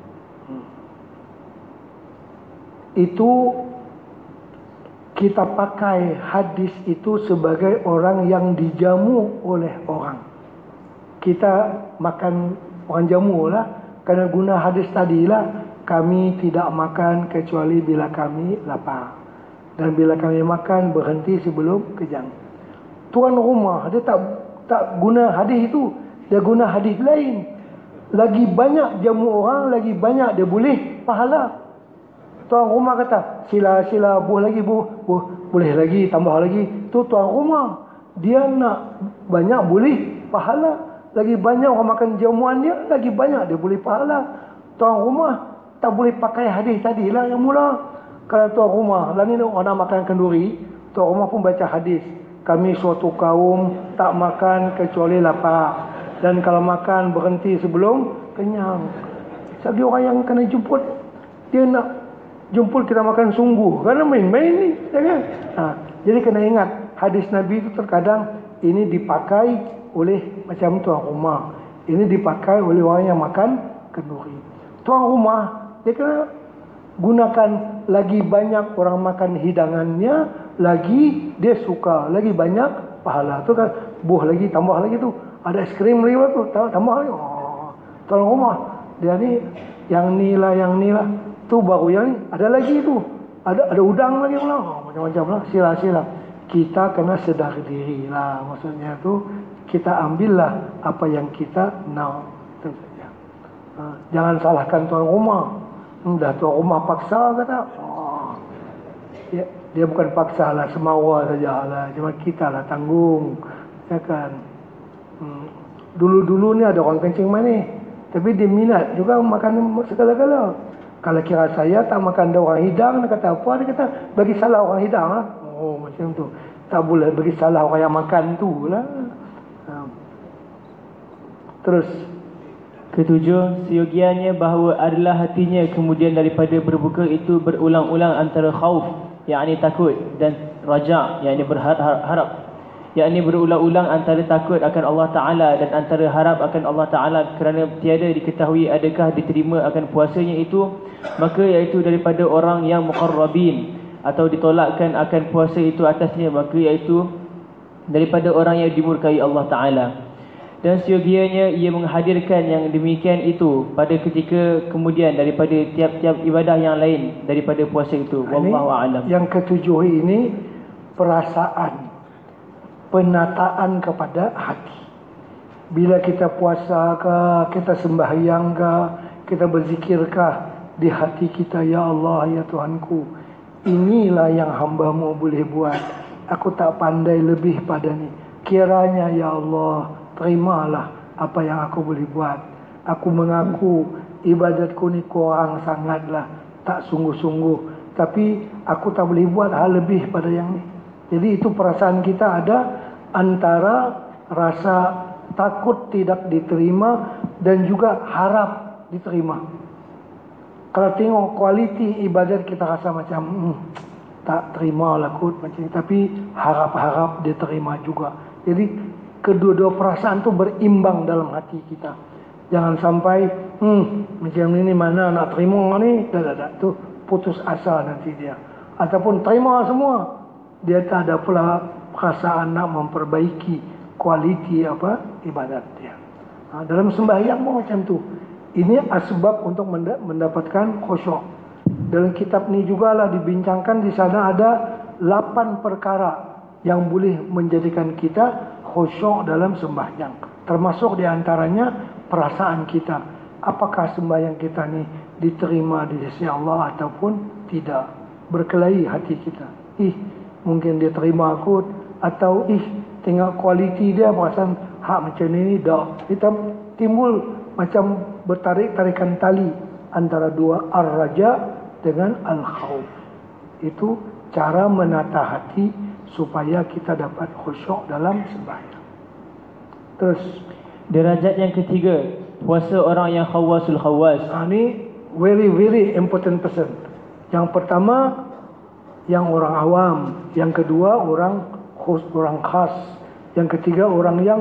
Itu kita pakai hadis itu sebagai orang yang dijamu oleh orang. Kita makan orang jamu lah. Kerana guna hadis tadilah, kami tidak makan kecuali bila kami lapar. Dan bila kami makan berhenti sebelum kenyang. Tuan rumah dia tak guna hadis itu, dia guna hadis lain. Lagi banyak jamu orang, lagi banyak dia boleh pahala. Tuan rumah kata, sila boleh lagi, tambah lagi. Tu tuan rumah, dia nak banyak boleh pahala. Lagi banyak orang makan jamuan dia, lagi banyak dia boleh pahala. Tuan rumah tak boleh pakai hadis tadilah yang mula. Kalau tuan rumah, lah ni orang nak makan kenduri, tuan rumah pun baca hadis. Kami suatu kaum tak makan kecuali lapar. Dan kalau makan berhenti sebelum kenyang. Jadi orang yang kena jemput, dia nak jemput kita makan sungguh. Kerana main-main ni, ya kan? Jadi kena ingat, hadis Nabi itu terkadang ini dipakai oleh macam tuan rumah. Ini dipakai oleh orang yang makan kenduri. Tuan rumah, dia kena gunakan lagi banyak orang makan hidangannya, lagi dia suka, lagi banyak pahala. Tu kan, buh lagi, tambah lagi tu. Ada es krim lagi tu, tambah lagi. Tuan rumah, dia ni, yang ni lah. Tu baru yang ni, ada lagi tu. Ada udang lagi pula. Macam-macam lah, sila-sila. Kita kena sedar diri lah. Maksudnya tu, kita ambillah apa yang kita nak. Itu saja. Jangan salahkan tuan rumah. Dah tuan rumah paksa kata. Dia bukan paksa lah, semawa saja lah. Cuma kita lah tanggung. Ya kan. Dulu-dulu ni ada orang kencing manis. Tapi dia minat juga makan segala-gala. Kalau kira saya tak makan ada orang hidang, dia kata apa? Dia kata bagi salah orang hidang lah. Oh macam tu. Tak boleh bagi salah orang yang makan tu lah. Terus
ketujuh, seyogianya bahawa adalah hatinya kemudian daripada berbuka itu berulang-ulang antara khauf, yakni takut, dan raja, yakni berharap, yakni berulang-ulang antara takut akan Allah Ta'ala dan antara harap akan Allah Ta'ala, kerana tiada diketahui adakah diterima akan puasanya itu, maka iaitu daripada orang yang muqarrabin, atau ditolakkan akan puasa itu atasnya, maka iaitu daripada orang yang dimurkai Allah Ta'ala. Dan seyogianya ia menghadirkan yang demikian itu pada ketika kemudian daripada tiap-tiap ibadah yang lain daripada puasa itu. Wallahu a'lam.
Yang ketujuh ini perasaan, penataan kepada hati. Bila kita puasa ke, kita sembahyang ke, kita berzikirkah, di hati kita, ya Allah, ya Tuhanku, inilah yang hamba-Mu boleh buat. Aku tak pandai lebih pada ni. Kiranya ya Allah, terimalah apa yang aku boleh buat. Aku mengaku ibadatku ni kurang sangatlah, tak sungguh-sungguh. Tapi aku tak boleh buat hal lebih pada yang ni. Jadi itu perasaan kita ada antara rasa takut tidak diterima dan juga harap diterima. Kalau tengok kualiti ibadat kita rasa macam tak terima lah kot macam ni. Tapi harap-harap dia terima juga. Jadi kedua-dua perasaan tu berimbang dalam hati kita. Jangan sampai macam ni mana nak terima ni, dah tu putus asa nanti dia. Ataupun terima semua, dia tak ada pula perasaan nak memperbaiki kualiti ibadat dia. Dalam sembahyang pun macam tu. Ini asbab untuk mendapatkan khusyuk. Dalam kitab ni jugalah dibincangkan, di sana ada 8 perkara yang boleh menjadikan kita khusyuk dalam sembahyang. Termasuk di antaranya perasaan kita. Apakah sembahyang kita ni diterima di sisi Allah ataupun tidak. Berkelahi hati kita. Mungkin dia terima aku, atau tengok kualiti dia perasaan hak macam ni dah. Kita timbul macam bertarik-tarikan tali antara dua ar-raja dengan al-khawf. Itu cara menata hati supaya kita dapat khusyuk dalam sembahyang. Terus
derajat yang ketiga, puasa orang yang khawasul khawas.
Ini very important person. Yang pertama yang orang awam, yang kedua orang khas, yang ketiga orang yang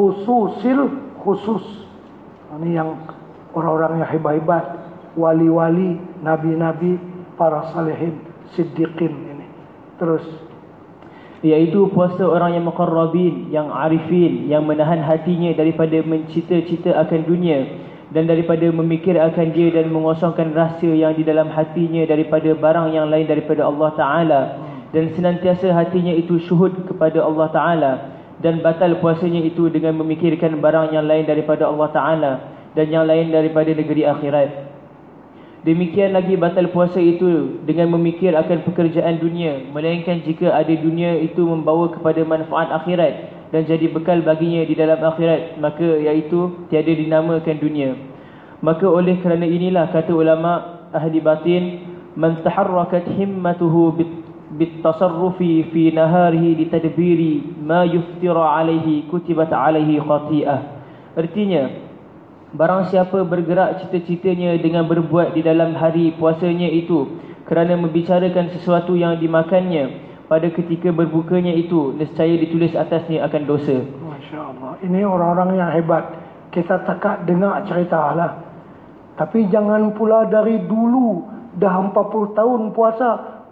khusus. Ini yang orang-orang yang hebat-hebat, wali-wali, nabi-nabi, para salihin, siddiqin ini. Terus
iaitu puasa orang yang muqarrabin, yang arifin, yang menahan hatinya daripada mencita-cita akan dunia dan daripada memikir akan dia dan mengosongkan rahsia yang di dalam hatinya daripada barang yang lain daripada Allah Ta'ala, dan senantiasa hatinya itu syuhud kepada Allah Ta'ala, dan batal puasanya itu dengan memikirkan barang yang lain daripada Allah Ta'ala dan yang lain daripada negeri akhirat. Demikian lagi batal puasa itu dengan memikir akan pekerjaan dunia, melainkan jika ada dunia itu membawa kepada manfaat akhirat dan jadi bekal baginya di dalam akhirat, maka iaitu tiada dinamakan dunia. Maka oleh kerana inilah kata ulama ahli batin, man taharrakat himmatuhu bitasarrufi fi naharihi litadbiri ma yuftira alaihi kutibat alaihi khati'ah. Artinya, barang siapa bergerak cita-citanya dengan berbuat di dalam hari puasanya itu kerana membicarakan sesuatu yang dimakannya pada ketika berbukanya itu, nescaya ditulis atasnya akan dosa.
Masya Allah. Ini orang-orang yang hebat. Kita takat dengar cerita lah. Tapi jangan pula dari dulu dah 40 tahun puasa,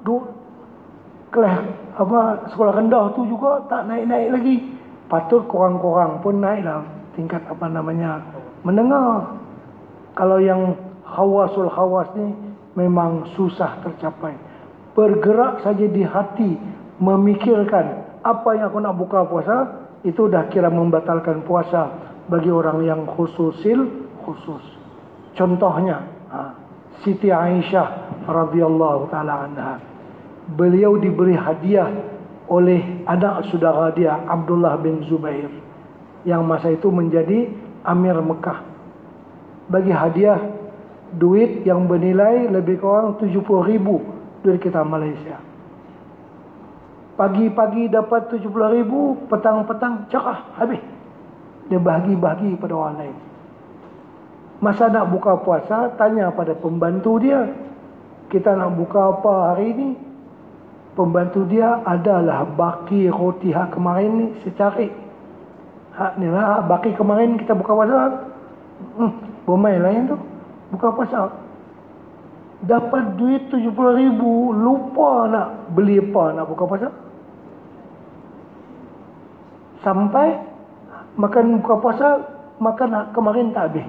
kelas sekolah rendah tu juga tak naik-naik lagi. Patut korang-korang pun naiklah tingkat mendengar. Kalau yang khawasul khawas ni memang susah tercapai. Bergerak saja di hati, memikirkan apa yang aku nak buka puasa, itu dah kira membatalkan puasa bagi orang yang khusus. Contohnya Siti Aisyah radhiyallahu taala anha. Beliau diberi hadiah oleh anak saudara dia Abdullah bin Zubair yang masa itu menjadi Amir Mekah. Bagi hadiah duit yang bernilai lebih kurang 70,000 duit kita Malaysia. Pagi-pagi dapat 70,000, petang-petang cerah habis. Dia bahagi-bahagi pada orang lain. Masa nak buka puasa, tanya pada pembantu dia, kita nak buka apa hari ini? Pembantu dia, adalah baki roti hak kemarin ni, saya cari. Hak ni lah, baki kemarin kita buka puasa. Bomai lain tu, buka puasa. Dapat duit 70,000, lupa nak beli apa nak buka puasa. Sampai makan buka puasa, makan kemarin tak habis.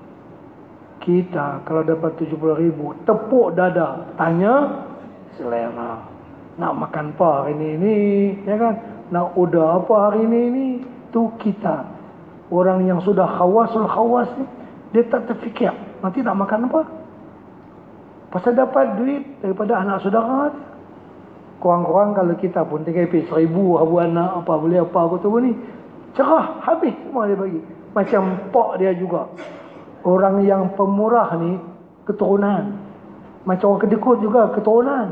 Kita kalau dapat 70,000, tepuk dada, tanya selera. Nak makan apa hari ini, ya kan? Nak order apa hari ini, tu kita. Orang yang sudah khawasul khawas ni, dia tak terfikir nanti nak makan apa. Pasal dapat duit daripada anak saudara. Korang-korang kalau kita pun tinggal pay 1,000 abu anak apa boleh apa aku tahu ni, cerah habis semua dia bagi. Macam pak dia juga. Orang yang pemurah ni keturunan. Macam orang kedekut juga keturunan.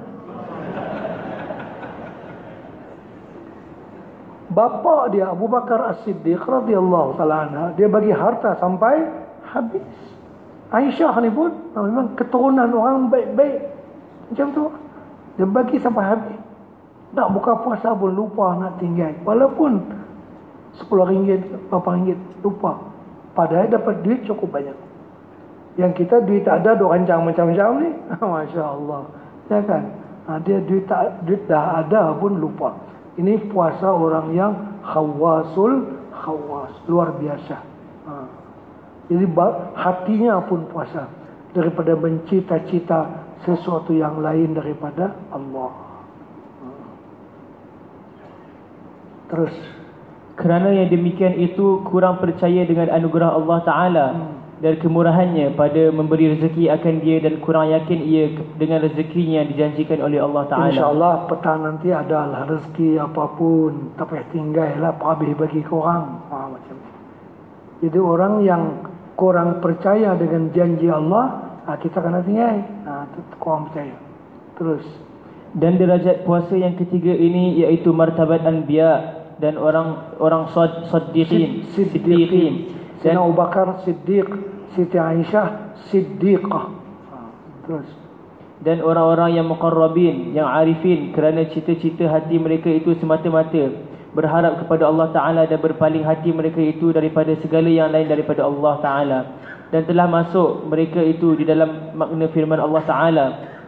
Bapa dia Abu Bakar As-Siddiq radhiyallahu taala anha, dia bagi harta sampai habis. Aisyah ni pun memang keturunan orang baik-baik. Macam tu. Dia bagi sampai habis. Nak buka puasa pun lupa nak tinggal. Walaupun RM10, berapa ringgit, lupa. Padahal dapat duit cukup banyak. Yang kita duit tak ada, duk rancang macam-macam ni. Masya Allah. Ya kan? Dia duit dah ada pun lupa. Ini puasa orang yang khawasul khawas. Luar biasa. Jadi hatinya pun puasa. Daripada mencita-cita sesuatu yang lain daripada Allah. Terus
Kerana yang demikian itu kurang percaya dengan anugerah Allah Ta'ala dan kemurahannya pada memberi rezeki akan dia, dan kurang yakin ia dengan rezekinya yang dijanjikan oleh Allah Ta'ala.
InsyaAllah petang nanti adalah rezeki apapun, tak payah tinggal lah, habis bagi korang. Macam ni. Jadi orang yang kurang percaya dengan janji Allah, kita kena tinggal. Itu kurang percaya. Terus.
Dan derajat puasa yang ketiga ini iaitu martabat anbiya dan orang siddiqin.
Sayyidina Abu Bakar Siddiq, Siti Aisyah Siddiqah. Terus.
Dan orang-orang yang muqarrabin, yang arifin, kerana cita-cita hati mereka itu semata-mata berharap kepada Allah Ta'ala dan berpaling hati mereka itu daripada segala yang lain daripada Allah Ta'ala. Dan telah masuk mereka itu di dalam makna firman Allah Ta'ala,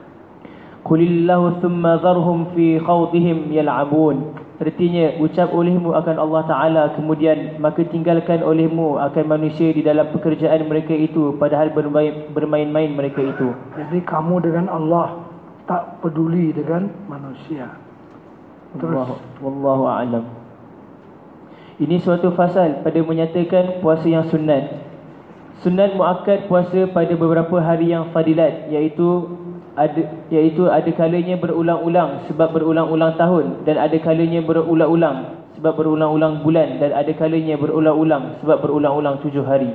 Qulillahu thumma dharhum fi khawdihim yal'abun. Artinya, ucap olehmu akan Allah Ta'ala, kemudian maka tinggalkan olehmu akan manusia di dalam pekerjaan mereka itu, padahal bermain-main mereka itu.
Jadi kamu dengan Allah, tak peduli dengan manusia. Terus.
Wallahu a'lam. Ini suatu fasal pada menyatakan puasa yang sunat. Sunat muakkad puasa pada beberapa hari yang fadilat, iaitu ada kalanya berulang-ulang sebab berulang-ulang tahun, dan ada kalanya berulang-ulang sebab berulang-ulang bulan, dan ada kalanya berulang-ulang sebab berulang-ulang 7 hari.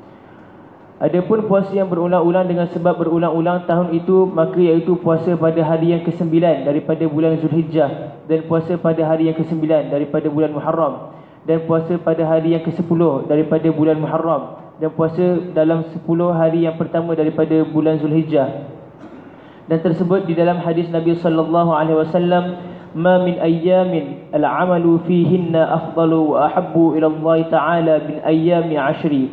Adapun puasa yang berulang-ulang dengan sebab berulang-ulang tahun itu, maka iaitu puasa pada hari yang ke-9 daripada bulan Zulhijjah, dan puasa pada hari yang ke-9 daripada bulan Muharram, dan puasa pada hari yang ke-10 daripada bulan Muharram, dan puasa dalam 10 hari yang pertama daripada bulan Zulhijjah. Dan tersebut di dalam hadis Nabi sallallahu alaihi wasallam, "Ma min ayyamin al-'amalu fihinna afdalu wa ahabbu ila Allah Ta'ala min ayyami 'ashri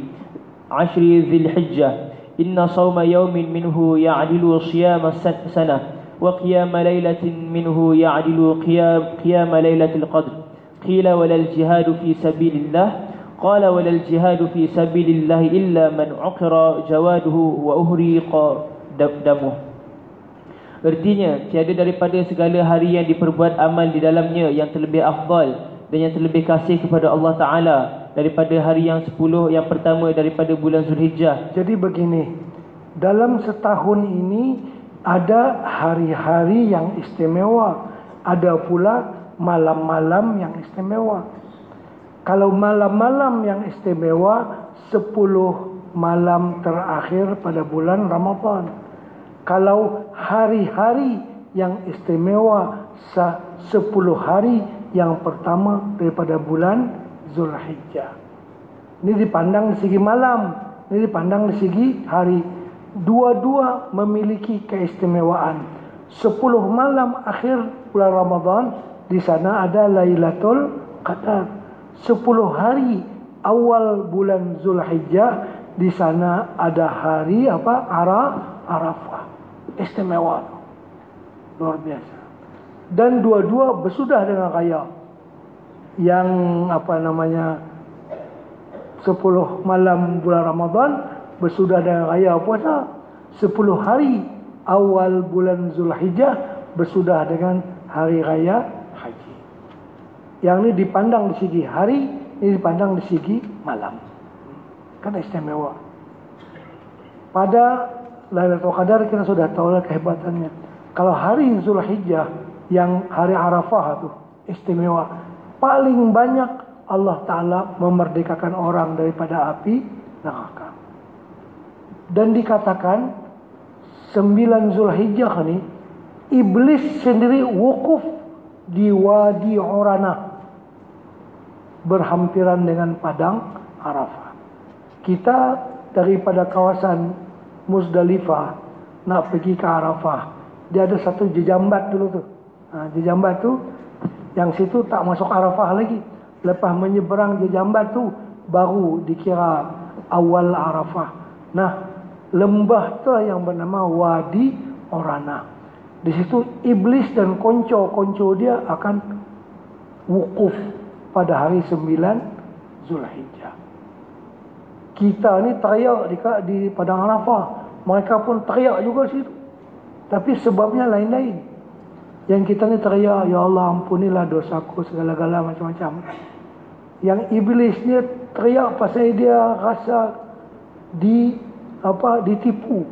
Dzulhijjah. Inna shawma yawmin minhu ya'dilu shiyama sanah, wa qiyama laylatin minhu ya'dilu qiyama laylatil qadr. Qila walal jihadu fi sabilillah. Qala walal jihadu fi sabilillah illa man 'uqira jawaduhu wa uhriqa damuhu." Artinya, tiada daripada segala hari yang diperbuat amal di dalamnya yang terlebih afdal dan yang terlebih kasih kepada Allah Ta'ala daripada hari yang 10 yang pertama daripada bulan Zulhijjah.
Jadi begini, dalam setahun ini ada hari-hari yang istimewa, ada pula malam-malam yang istimewa. Kalau malam-malam yang istimewa, 10 malam terakhir pada bulan Ramadan. Kalau hari-hari yang istimewa, 10 hari yang pertama daripada bulan Zulhijjah. Ini dipandang di segi malam, ini dipandang di segi hari. Dua-dua memiliki keistimewaan. 10 malam akhir bulan Ramadan, di sana ada Lailatul Qadar. 10 hari awal bulan Zulhijjah, di sana ada hari Arafah. Istimewa, luar biasa. Dan dua-dua bersudah dengan raya. Yang 10 malam bulan Ramadan bersudah dengan raya puasa. 10 hari awal bulan Zulhijjah bersudah dengan hari raya haji. Yang ini dipandang di segi hari, ini dipandang di segi malam. Kan istimewa. Pada Lailatul Qadar kita sudah tahu lah kehebatannya. Kalau hari Zulhijjah yang hari Arafah itu istimewa, paling banyak Allah Ta'ala memerdekakan orang daripada api neraka. Dan dikatakan 9 Zulhijjah ini iblis sendiri wukuf di Wadi Urana, berhampiran dengan padang Arafah. Kita daripada kawasan Muzdalifah nak pergi ke Arafah, dia ada satu jejambat dulu tu. Jejambat tu yang situ tak masuk Arafah lagi. Lepas menyeberang jejambat tu baru dikira awal Arafah. Nah, lembah tu yang bernama Wadi Urana. Di situ iblis dan konco-konco dia akan wukuf pada hari 9 Zulhijjah. Kita ni teriak di padang Arafah, mereka pun teriak juga situ. Tapi sebabnya lain-lain. Yang kita ni teriak, ya Allah ampunilah dosaku segala-gala macam-macam. Yang iblis ni teriak pasal dia rasa ditipu.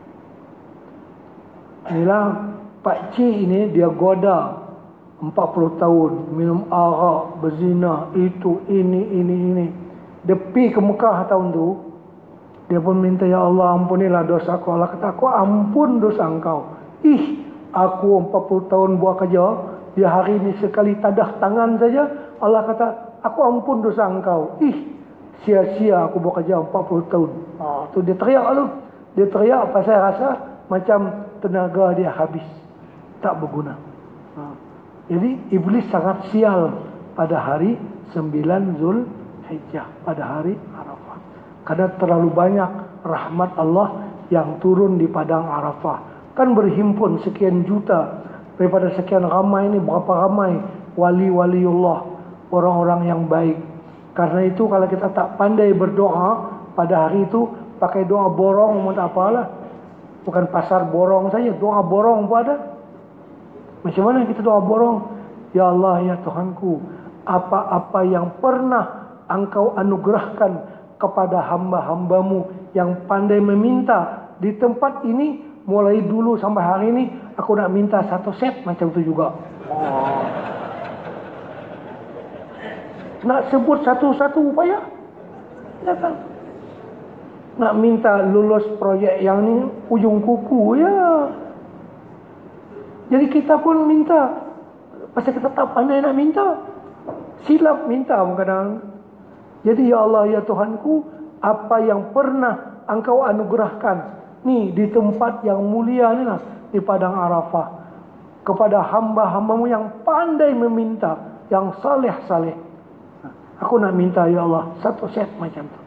Inilah Pak Cik ini dia goda 40 tahun minum arak, berzina, itu ini. Dia pergi ke Mekah tahun tu, dia pun minta, ya Allah ampunilah dosa aku. Allah kata, aku ampun dosa engkau. Aku 40 tahun buat kerja, dia hari ni sekali tadah tangan saja, Allah kata, aku ampun dosa engkau. Sia-sia aku buat kerja 40 tahun. Tu dia teriak tu. Dia teriak pasal rasa macam tenaga dia habis, tak berguna. Jadi iblis sangat sial pada hari 9 Zulhijjah, pada hari Arafah. Karena terlalu banyak rahmat Allah yang turun di padang Arafah. Kan berhimpun sekian juta, daripada sekian ramai ini, berapa ramai wali-waliullah, orang-orang yang baik. Karena itu kalau kita tak pandai berdoa pada hari itu, pakai doa borong pun tak apalah. Bukan pasar borong saja, doa borong pun ada. Macam mana kita doa borong? Ya Allah, ya Tuhanku, apa-apa yang pernah Engkau anugerahkan kepada hamba-hambamu yang pandai meminta di tempat ini, mulai dulu sampai hari ini, aku nak minta 1 set macam tu juga. Nak sebut satu-satu upaya, ya kan? Nak minta lulus proyek yang ni ujung kuku, ya. Jadi kita pun minta, pasal kita tak pandai nak minta, silap minta kadang. Jadi ya Allah, ya Tuhanku, apa yang pernah Engkau anugerahkan ni di tempat yang mulia ni lah, di padang Arafah, kepada hamba-hambamu yang pandai meminta, yang saleh-saleh, aku nak minta ya Allah 1 set macam tu.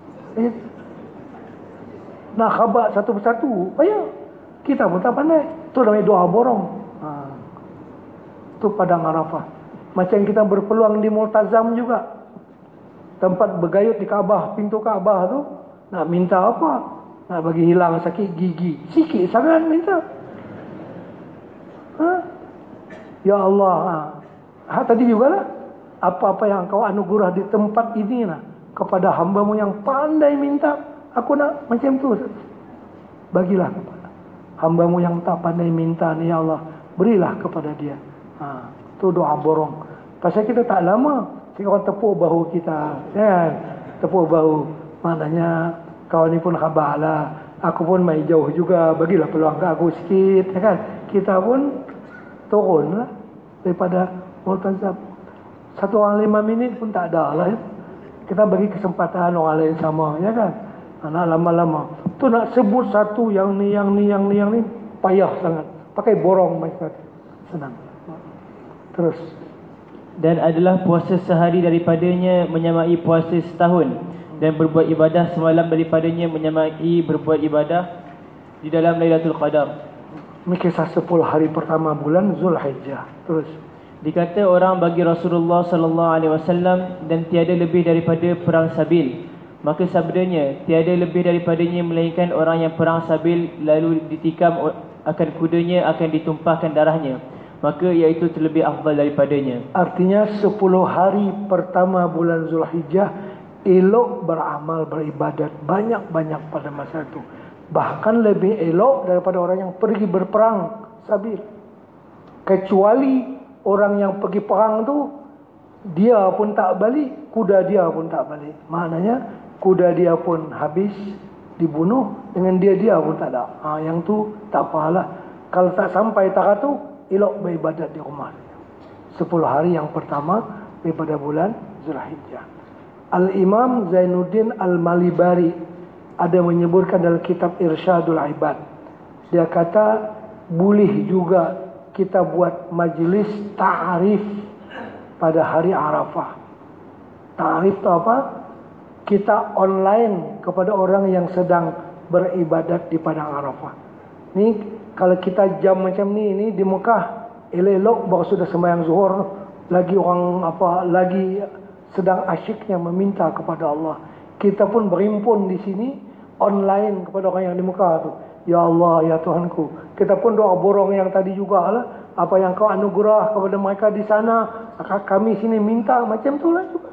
Nak khabar satu persatu, payah. Kita pun tak pandai. Itu namanya doa borong. Itu padang Arafah. Macam kita berpeluang di Multazam juga, tempat bergayut di Kaabah, pintu Kaabah tu, nak minta apa? Nak bagi hilang sakit gigi, sikit sangat minta. Ya Allah, tadi juga lah, apa-apa yang Kau anugerah di tempat ini lah, kepada hamba-Mu yang pandai minta, aku nak macam tu. Bagilah kepada hamba-Mu yang tak pandai minta ni, ya Allah, berilah kepada dia. Itu doa borong. Pasal kita tak lama, kita orang tepuk bahu kita, kan? Tepuk bahu, maknanya kau ni pun khabar lah, aku pun main jauh juga, bagilah peluang ke aku sikit, kan? Kita pun turun lah daripada Multazam. 1 orang 5 minit pun tak ada lah, ya? Kita bagi kesempatan orang lain sama, ya kan? Nak lama-lama tu nak sebut satu yang ni, payah sangat. Pakai borong macam tu, senang. Terus.
Dan adalah puasa sehari daripadanya menyamai puasa setahun, dan berbuat ibadah semalam daripadanya menyamai berbuat ibadah di dalam Lailatul Qadar.
Ini kisah 10 hari pertama bulan Zulhijjah. Terus.
Dikata orang bagi Rasulullah sallallahu alaihi wasallam, dan tiada lebih daripada perang sabil. Maka sabdanya, tiada lebih daripadanya melainkan orang yang perang sabil lalu ditikam akan kudanya, akan ditumpahkan darahnya, maka iaitu terlebih afdal daripadanya. Artinya
10 hari pertama bulan Zulhijjah elok beramal, beribadat banyak-banyak pada masa itu. Bahkan lebih elok daripada orang yang pergi berperang sabil. Kecuali orang yang pergi perang tu, dia pun tak balik, kuda dia pun tak balik. Maknanya kuda dia pun habis dibunuh, dengan dia pun tak ada. Yang tu tak apalah. Kalau tak sampai taraf tu, elok beribadat di rumah. 10 hari yang pertama daripada bulan Zulhijjah. Al-Imam Zainuddin Al-Malibari ada menyebutkan dalam kitab Irsyadul Ibad. Dia kata boleh juga kita buat majlis ta'arif pada hari Arafah. Ta'arif tu apa? Kita online kepada orang yang sedang beribadat di padang Arafah. Ni kalau kita jam macam ni di Mekah, elok baru sudah sembahyang zuhur, lagi orang lagi sedang asyiknya meminta kepada Allah. Kita pun berhimpun di sini online kepada orang yang di Mekah tu. Ya Allah, ya Tuhanku, kita pun doa borong yang tadi jugalah, apa yang Kau anugerah kepada mereka di sana, kami sini minta macam tu lah juga.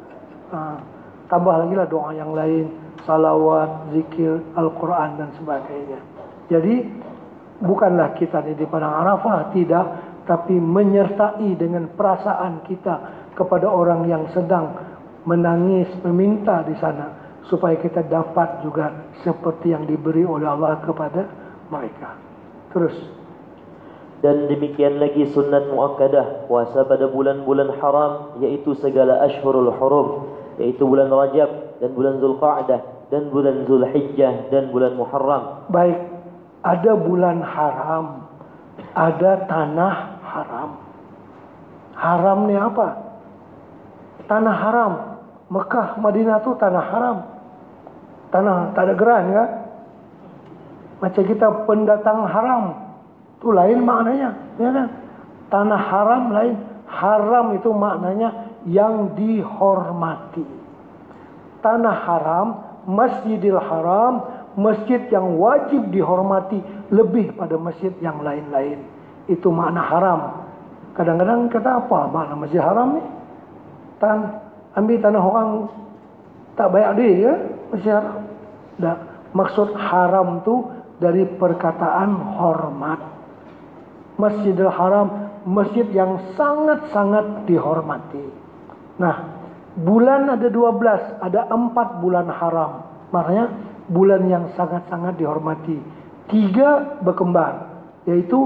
Tambah lagi lah doa yang lain, salawat, zikir, Al-Quran dan sebagainya. Jadi bukanlah kita di padang Arafah, tidak, tapi menyertai dengan perasaan kita kepada orang yang sedang menangis, meminta di sana, supaya kita dapat juga seperti yang diberi oleh Allah kepada mereka. Terus.
Dan demikian lagi sunnat muakkadah, puasa pada bulan-bulan haram, yaitu segala ashhurul hurum, yaitu bulan Rajab dan bulan Zulqa'dah dan bulan Zulhijjah dan bulan Muharram.
Baik, ada bulan haram, ada tanah haram. Haram ni apa? Tanah haram. Mekah, Madinah tu tanah haram. Tanah tak ada geran kan? Macam kita pendatang haram, tu lain maknanya, ya kan? Tanah haram lain. Haram itu maknanya yang dihormati. Tanah haram, Masjidil Haram, masjid yang wajib dihormati lebih pada masjid yang lain-lain. Itu makna haram. Kadang-kadang kata apa makna masjid haram ni? Ambil tanah orang tak baik dia ya? Masjid haram. Tak. Maksud haram tu dari perkataan hormat. Masjidil Haram, masjid yang sangat-sangat dihormati. Nah, bulan ada 12, ada 4 bulan haram. Maknanya bulan yang sangat-sangat dihormati. 3 berkembar, yaitu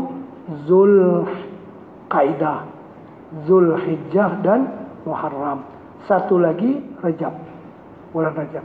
Zulqa'dah, Zulhijjah dan Muharram. 1 lagi Rajab, bulan Rajab.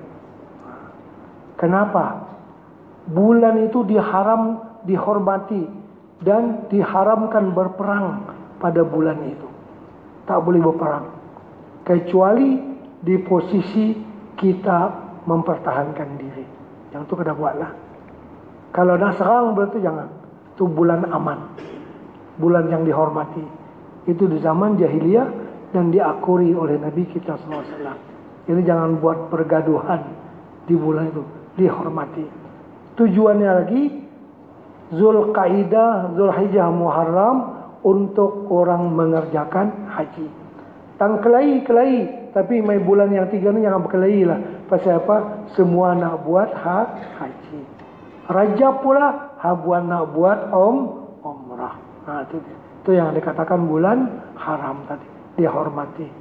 Kenapa? Bulan itu dihormati dan diharamkan berperang pada bulan itu. Tak boleh berperang kecuali di posisi kita mempertahankan diri. Yang tu kena buatlah. Kalau nak serang berarti jangan. Itu bulan aman, bulan yang dihormati. Itu di zaman jahiliyah dan diakui oleh Nabi kita SAW. Jadi jangan buat pergaduhan di bulan itu, dihormati. Tujuannya lagi Zulqa'dah, Zulhijjah, Muharram untuk orang mengerjakan haji. Tang kelai, tapi mai bulan yang 3 ni jangan berkelahi lah. Pasal apa? Semua nak buat haji. Rajab pula habuan nak buat umrah. Itu yang dikatakan bulan haram tadi, dihormati.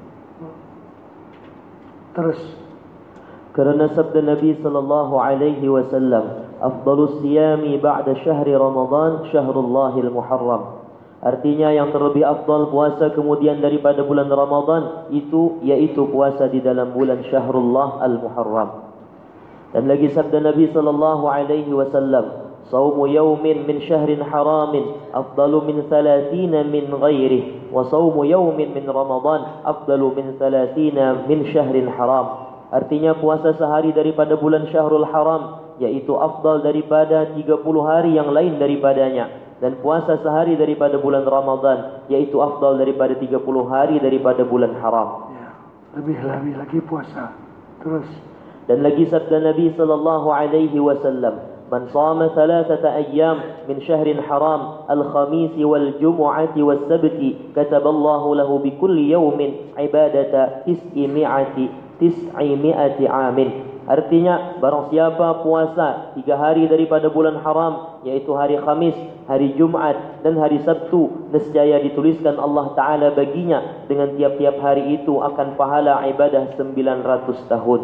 Terus.
Kerana sabda Nabi sallallahu alaihi wasallam, afdalus siyami ba'da syahri Ramadan syahrullahil Muharram. Artinya yang terlebih afdal puasa kemudian daripada bulan Ramadan yaitu puasa di dalam bulan Syahrullah al-Muharram. Dan lagi sabda Nabi sallallahu alaihi wasallam, saumu yawmin min syahrin haramin afdalu min 30 min ghairihi wa saumu yawmin min Ramadan afdalu min 30 min syahrin haram. Artinya puasa sehari daripada bulan Syahrul Haram yaitu afdal daripada 30 hari yang lain daripadanya, dan puasa sehari daripada bulan Ramadan yaitu afdal daripada 30 hari daripada bulan haram.
Ya, lebih lagi puasa. Terus.
Dan lagi sabda Nabi sallallahu alaihi wasallam, man shama 3 ayyam min syahrin haram al-khamis wal jumu'ati was sabti kataballahu lahu bi kulli yawmin ibadata 900 amin. Artinya barang siapa puasa 3 hari daripada bulan haram, yaitu hari Khamis, hari Jumaat dan hari Sabtu, nescaya dituliskan Allah Ta'ala baginya dengan tiap-tiap hari itu akan pahala ibadah 900 tahun.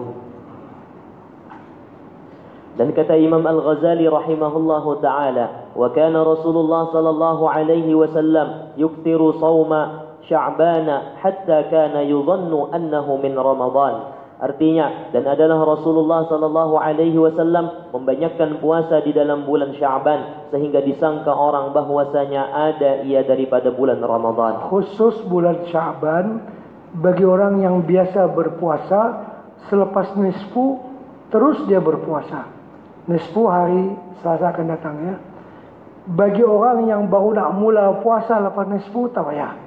Dan kata Imam Al-Ghazali rahimahullahu ta'ala, wa kana Rasulullah sallallahu alaihi wasallam yukthiru sawma Sya'bana hatta kana yudhannu annahu min Ramadan. Artinya, dan adalah Rasulullah sallallahu alaihi wasallam membanyakkan puasa di dalam bulan Sya'ban sehingga disangka orang bahwasanya ada ia daripada bulan Ramadan.
Khusus bulan Sya'ban bagi orang yang biasa berpuasa selepas nisfu terus dia berpuasa. Nisfu hari Selasa akan datang ya. Bagi orang yang baru nak mula puasa lepas nisfu tak payah.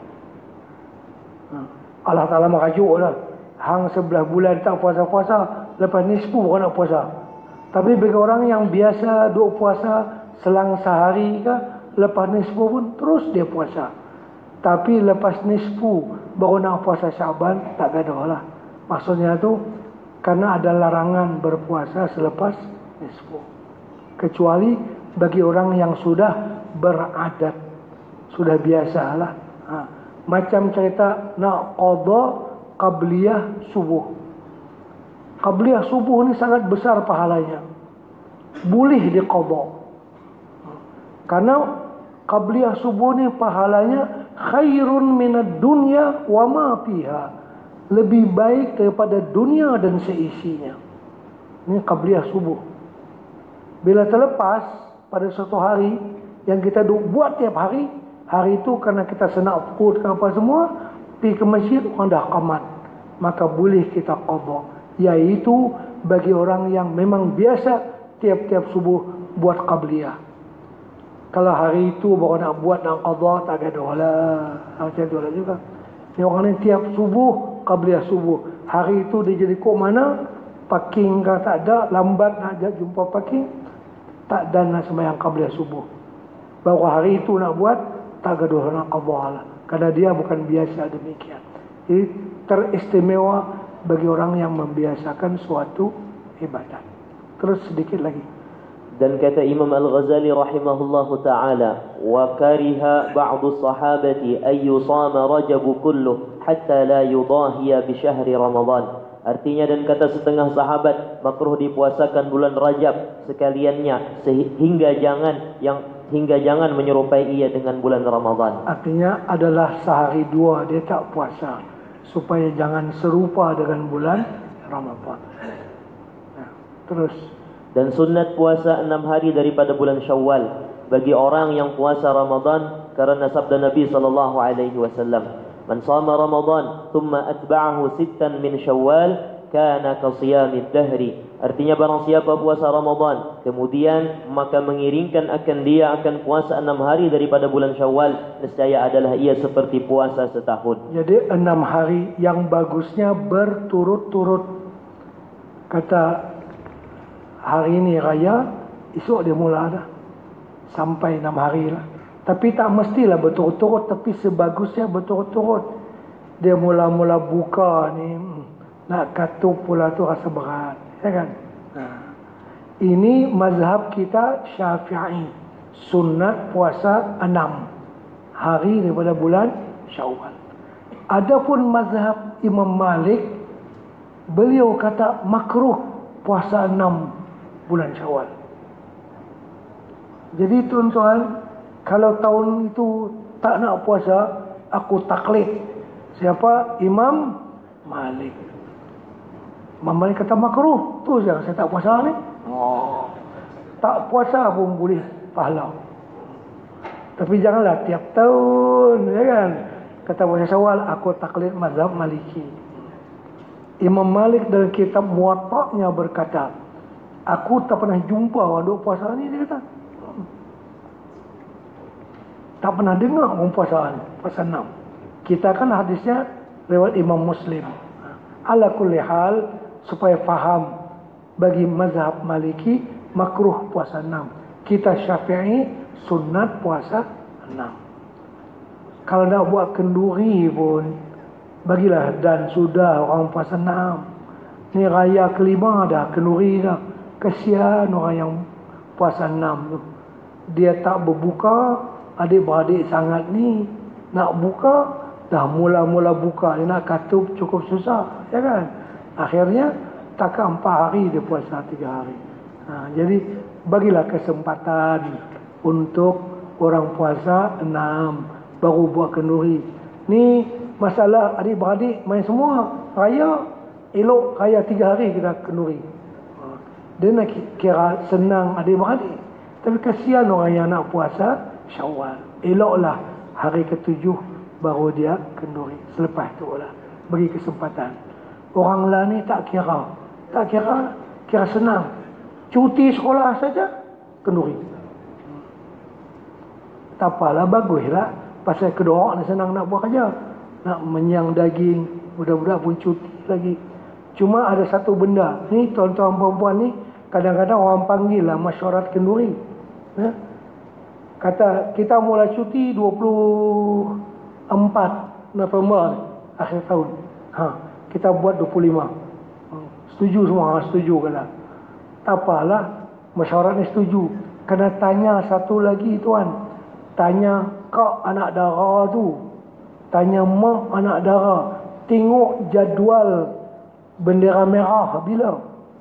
Allah Ta'ala merajuk lah. Hang 11 bulan tak puasa-puasa, lepas nisfu baru nak puasa. Tapi bagi orang yang biasa duk puasa selang sehari ke, lepas nisfu pun terus dia puasa. Tapi lepas nisfu baru nak puasa Syaban, tak gaduh lah. Maksudnya itu karena ada larangan berpuasa selepas nisfu. Kecuali bagi orang yang sudah beradat, sudah biasalah. Macam cerita nak qada qabliyah subuh. Qabliyah subuh ni sangat besar pahalanya. Boleh diqada. Karena qabliyah subuh ni pahalanya khairun minad dunya wa ma fiha. Lebih baik daripada dunia dan seisinya. Ini qabliyah subuh. Bila terlepas pada suatu hari yang kita buat tiap hari, hari itu karena kita senak pukul apa semua, pergi ke masjid orang dah qamat, maka boleh kita qada, iaitu bagi orang yang memang biasa tiap-tiap subuh buat qabliyah. Kalau hari itu baru nak buat nak qada, tak gaduh lah. Macam tu lah juga. Ni orang ni tiap subuh qabliyah subuh. Hari itu dia jadi kok mana? Parking ke tak ada, lambat nak jumpa parking, tak dan nak sembahyang qabliyah subuh. Baru hari itu nak buat, tak gaduh nak qada lah. Kerana dia bukan biasa demikian. Jadi teristimewa bagi orang yang membiasakan suatu ibadat. Terus sedikit lagi.
Dan kata Imam Al-Ghazali rahimahullahu ta'ala, wa kariha ba'du sahabati ay yusama Rajab kulluh hatta la yudahiya bi syahri Ramadan. Artinya, dan kata setengah sahabat, makruh dipuasakan bulan Rajab sekaliannya sehingga jangan menyerupai ia dengan bulan Ramadan.
Artinya adalah sehari dua dia tak puasa supaya jangan serupa dengan bulan Ramadan. Terus.
Dan sunat puasa 6 hari daripada bulan Syawal bagi orang yang puasa Ramadan, kerana sabda Nabi SAW, man sama Ramadan thumma atba'ahu 6 min Syawal kana ka siyamid dahri. Artinya, barang siapa puasa Ramadan kemudian maka mengiringkan akan dia akan puasa 6 hari daripada bulan Syawal, nescaya adalah ia seperti puasa setahun.
Jadi 6 hari yang bagusnya berturut-turut. Kata hari ini raya, esok dia mula dah sampai 6 hari lah. Tapi tak mestilah berturut-turut, tapi sebagusnya berturut-turut. Dia mula-mula buka ni, nak katup pula tu rasa berat, ya kan? Ini mazhab kita Syafi'i, sunat puasa 6 hari daripada bulan Syawal. Adapun mazhab Imam Malik, beliau kata makruh puasa 6 bulan Syawal. Jadi tuan-tuan, kalau tahun itu tak nak puasa, aku taklid siapa? Imam Malik. Imam Malik kata makruh. Tu saja saya tak puasa ni. Tak puasa pun boleh pahala. Tapi janganlah tiap tahun, ya kan? Kata puasa Syawal, aku taklid mazhab Maliki. Imam Malik dalam kitab Muwatta'nya berkata, aku tak pernah jumpa orang duk puasa ni, dia kata. Tak pernah dengar orang puasa ni, puasa 6. Kita kan hadisnya lewat Imam Muslim. Ala kulli hal, supaya faham, bagi mazhab Maliki makruh puasa 6. Kita Syafi'i sunat puasa 6. Kalau nak buat kenduri pun, bagilah dan sudah orang puasa 6. Ni raya kelima dah, kenduri dah. Kesian orang yang puasa 6 tu. Dia tak berbuka, adik-beradik sangat ni. Nak buka, dah mula-mula buka. Dia nak katup cukup susah, ya kan? Akhirnya, takkan 4 hari dia puasa 3 hari. Jadi, bagilah kesempatan untuk orang puasa 6, baru buat kenduri. Ni masalah adik-beradik main semua. Raya, elok raya 3 hari kita kenduri. Dia nak kira senang adik-beradik. Tapi kasihan orang yang nak puasa Syawal. Eloklah hari ke-7 baru dia kenduri. Selepas tu lah bagi kesempatan. Orang lain ni tak kira. Tak kira, kira senang. Cuti sekolah saja kenduri. Tak apalah, baguslah. Pasal kedua orang senang nak buat kerja. Nak menyang daging, budak-budak pun cuti lagi. Cuma ada satu benda. Ni tuan-tuan perempuan ni, kadang-kadang orang panggil lah mesyuarat kenduri. Kata kita mula cuti 24 November akhir tahun. kita buat 25. Setuju semua? Setuju kata. Tak apalah, mesyuarat ni setuju. Kena tanya satu lagi tuan. Tanya kak anak dara tu, tanya mak anak dara, tengok jadual bendera merah bila.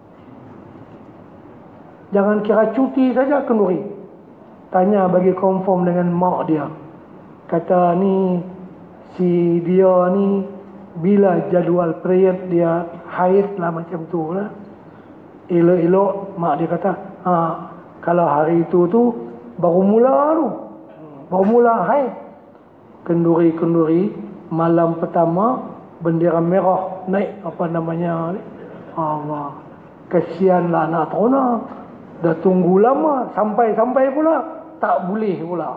Jangan kira cuti saja kenduri. Tanya bagi confirm dengan mak dia. Kata ni si dia ni bila jadual period dia haid lah macam tu lah. Elok-elok mak dia kata, kalau hari itu tu baru mula tu. Baru mula haid. Kenduri-kenduri malam pertama bendera merah naik apa namanya ni. Allah. Kesianlah anak terona. Dah tunggu lama sampai pula tak boleh pula.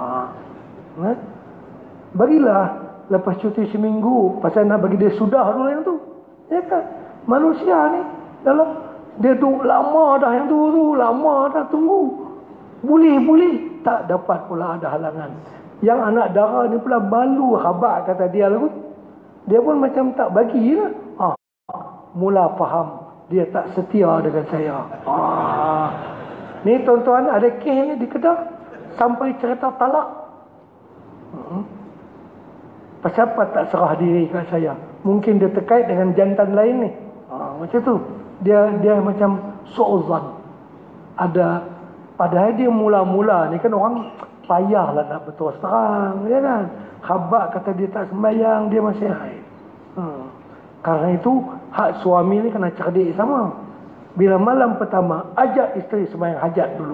Bagilah lepas cuti seminggu pasal nak bagi dia sudah dulu yang tu. Ya kan? Manusia ni dalam dia duduk lama dah yang tu lama dah tunggu. Boleh tak dapat pula ada halangan. Yang anak dara ni pula balu khabar kata dia lah. Dia pun macam tak bagilah. Mula faham dia tak setia dengan saya. Ni tuan-tuan ada kes ni di Kedah sampai cerita talak. Pasal apa tak serah diri kat saya? Mungkin dia terkait dengan jantan lain ni. Macam tu. Dia macam su'uzan. Ada, padahal dia mula-mula ni kan orang payahlah nak berterus terang, ya kan? Khabar kata dia tak sembahyang, dia masih haid. Karena itu hak suami ni kena cerdik sama. Bila malam pertama ajak isteri sembahyang hajat dulu.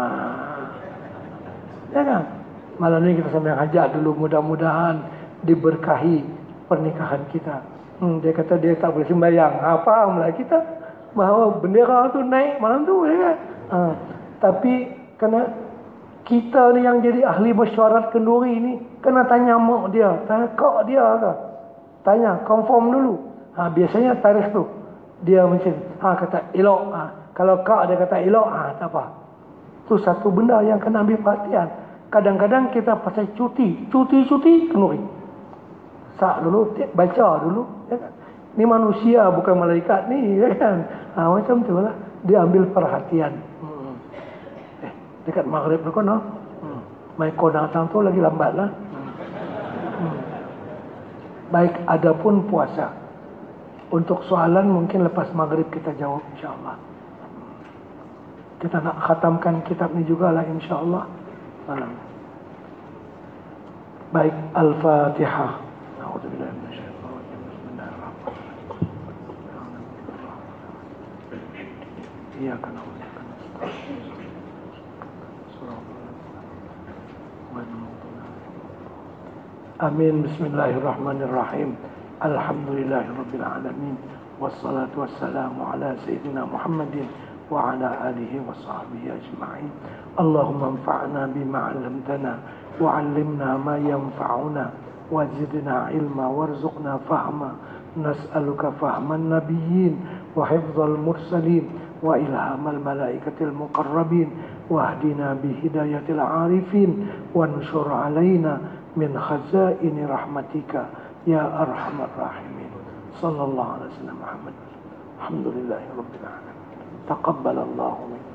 Ya kan? Malam ni kita sembahyang hajat dulu, mudah-mudahan diberkahi pernikahan kita. Dia kata dia tak boleh sembahyang. Fahamlah kita bahawa bendera tu naik malam tu, ya kan? Tapi kena kita ni yang jadi ahli mesyuarat kenduri ni kena tanya mak dia, tanya kak dia ke? Tanya, confirm dulu. Biasanya tarikh tu dia macam kata elok. Kalau kak dia kata elok, tak apa. Tu satu benda yang kena ambil perhatian. Kadang-kadang kita pasal cuti kenduri. Sak dulu, baca dulu, ya kan? Ni manusia bukan malaikat ni, ya kan? Macam tu lah. Dia ambil perhatian. Dekat maghrib tu kan, mai kau datang tu lagi lambat lah. Baik, adapun puasa. Untuk soalan mungkin lepas maghrib kita jawab insyaAllah. Kita nak khatamkan kitab ni jugalah insyaAllah. Baik, Al-Fatihah. A'udzubillahi minasyaitonir rajim. Bismillahirrahmanirrahim. Iyyaka na'budu wa iyyaka nasta'in. Amin. Bismillahirrahmanirrahim. Alhamdulillahirabbil alamin. Wassalatu wassalamu ala sayyidina Muhammadin wa ala alihi wa sahbihi ajma'in. Allahumma anfa'na bima 'allamtana wa 'allimna ma yanfa'una wa zidna 'ilma warzuqna fahma. Nas'aluka fahman nabiyyin wa hifdzal mursalin wa ilhamal malaikatil muqarrabin wahdina bihidayatil 'arifin wanshur 'alaina min khazaini rahmatika ya arhamar rahimin. Sallallahu alaihi wasallam Muhammad. Alhamdulillahi rabbil alamin. Taqabbalallahu minna.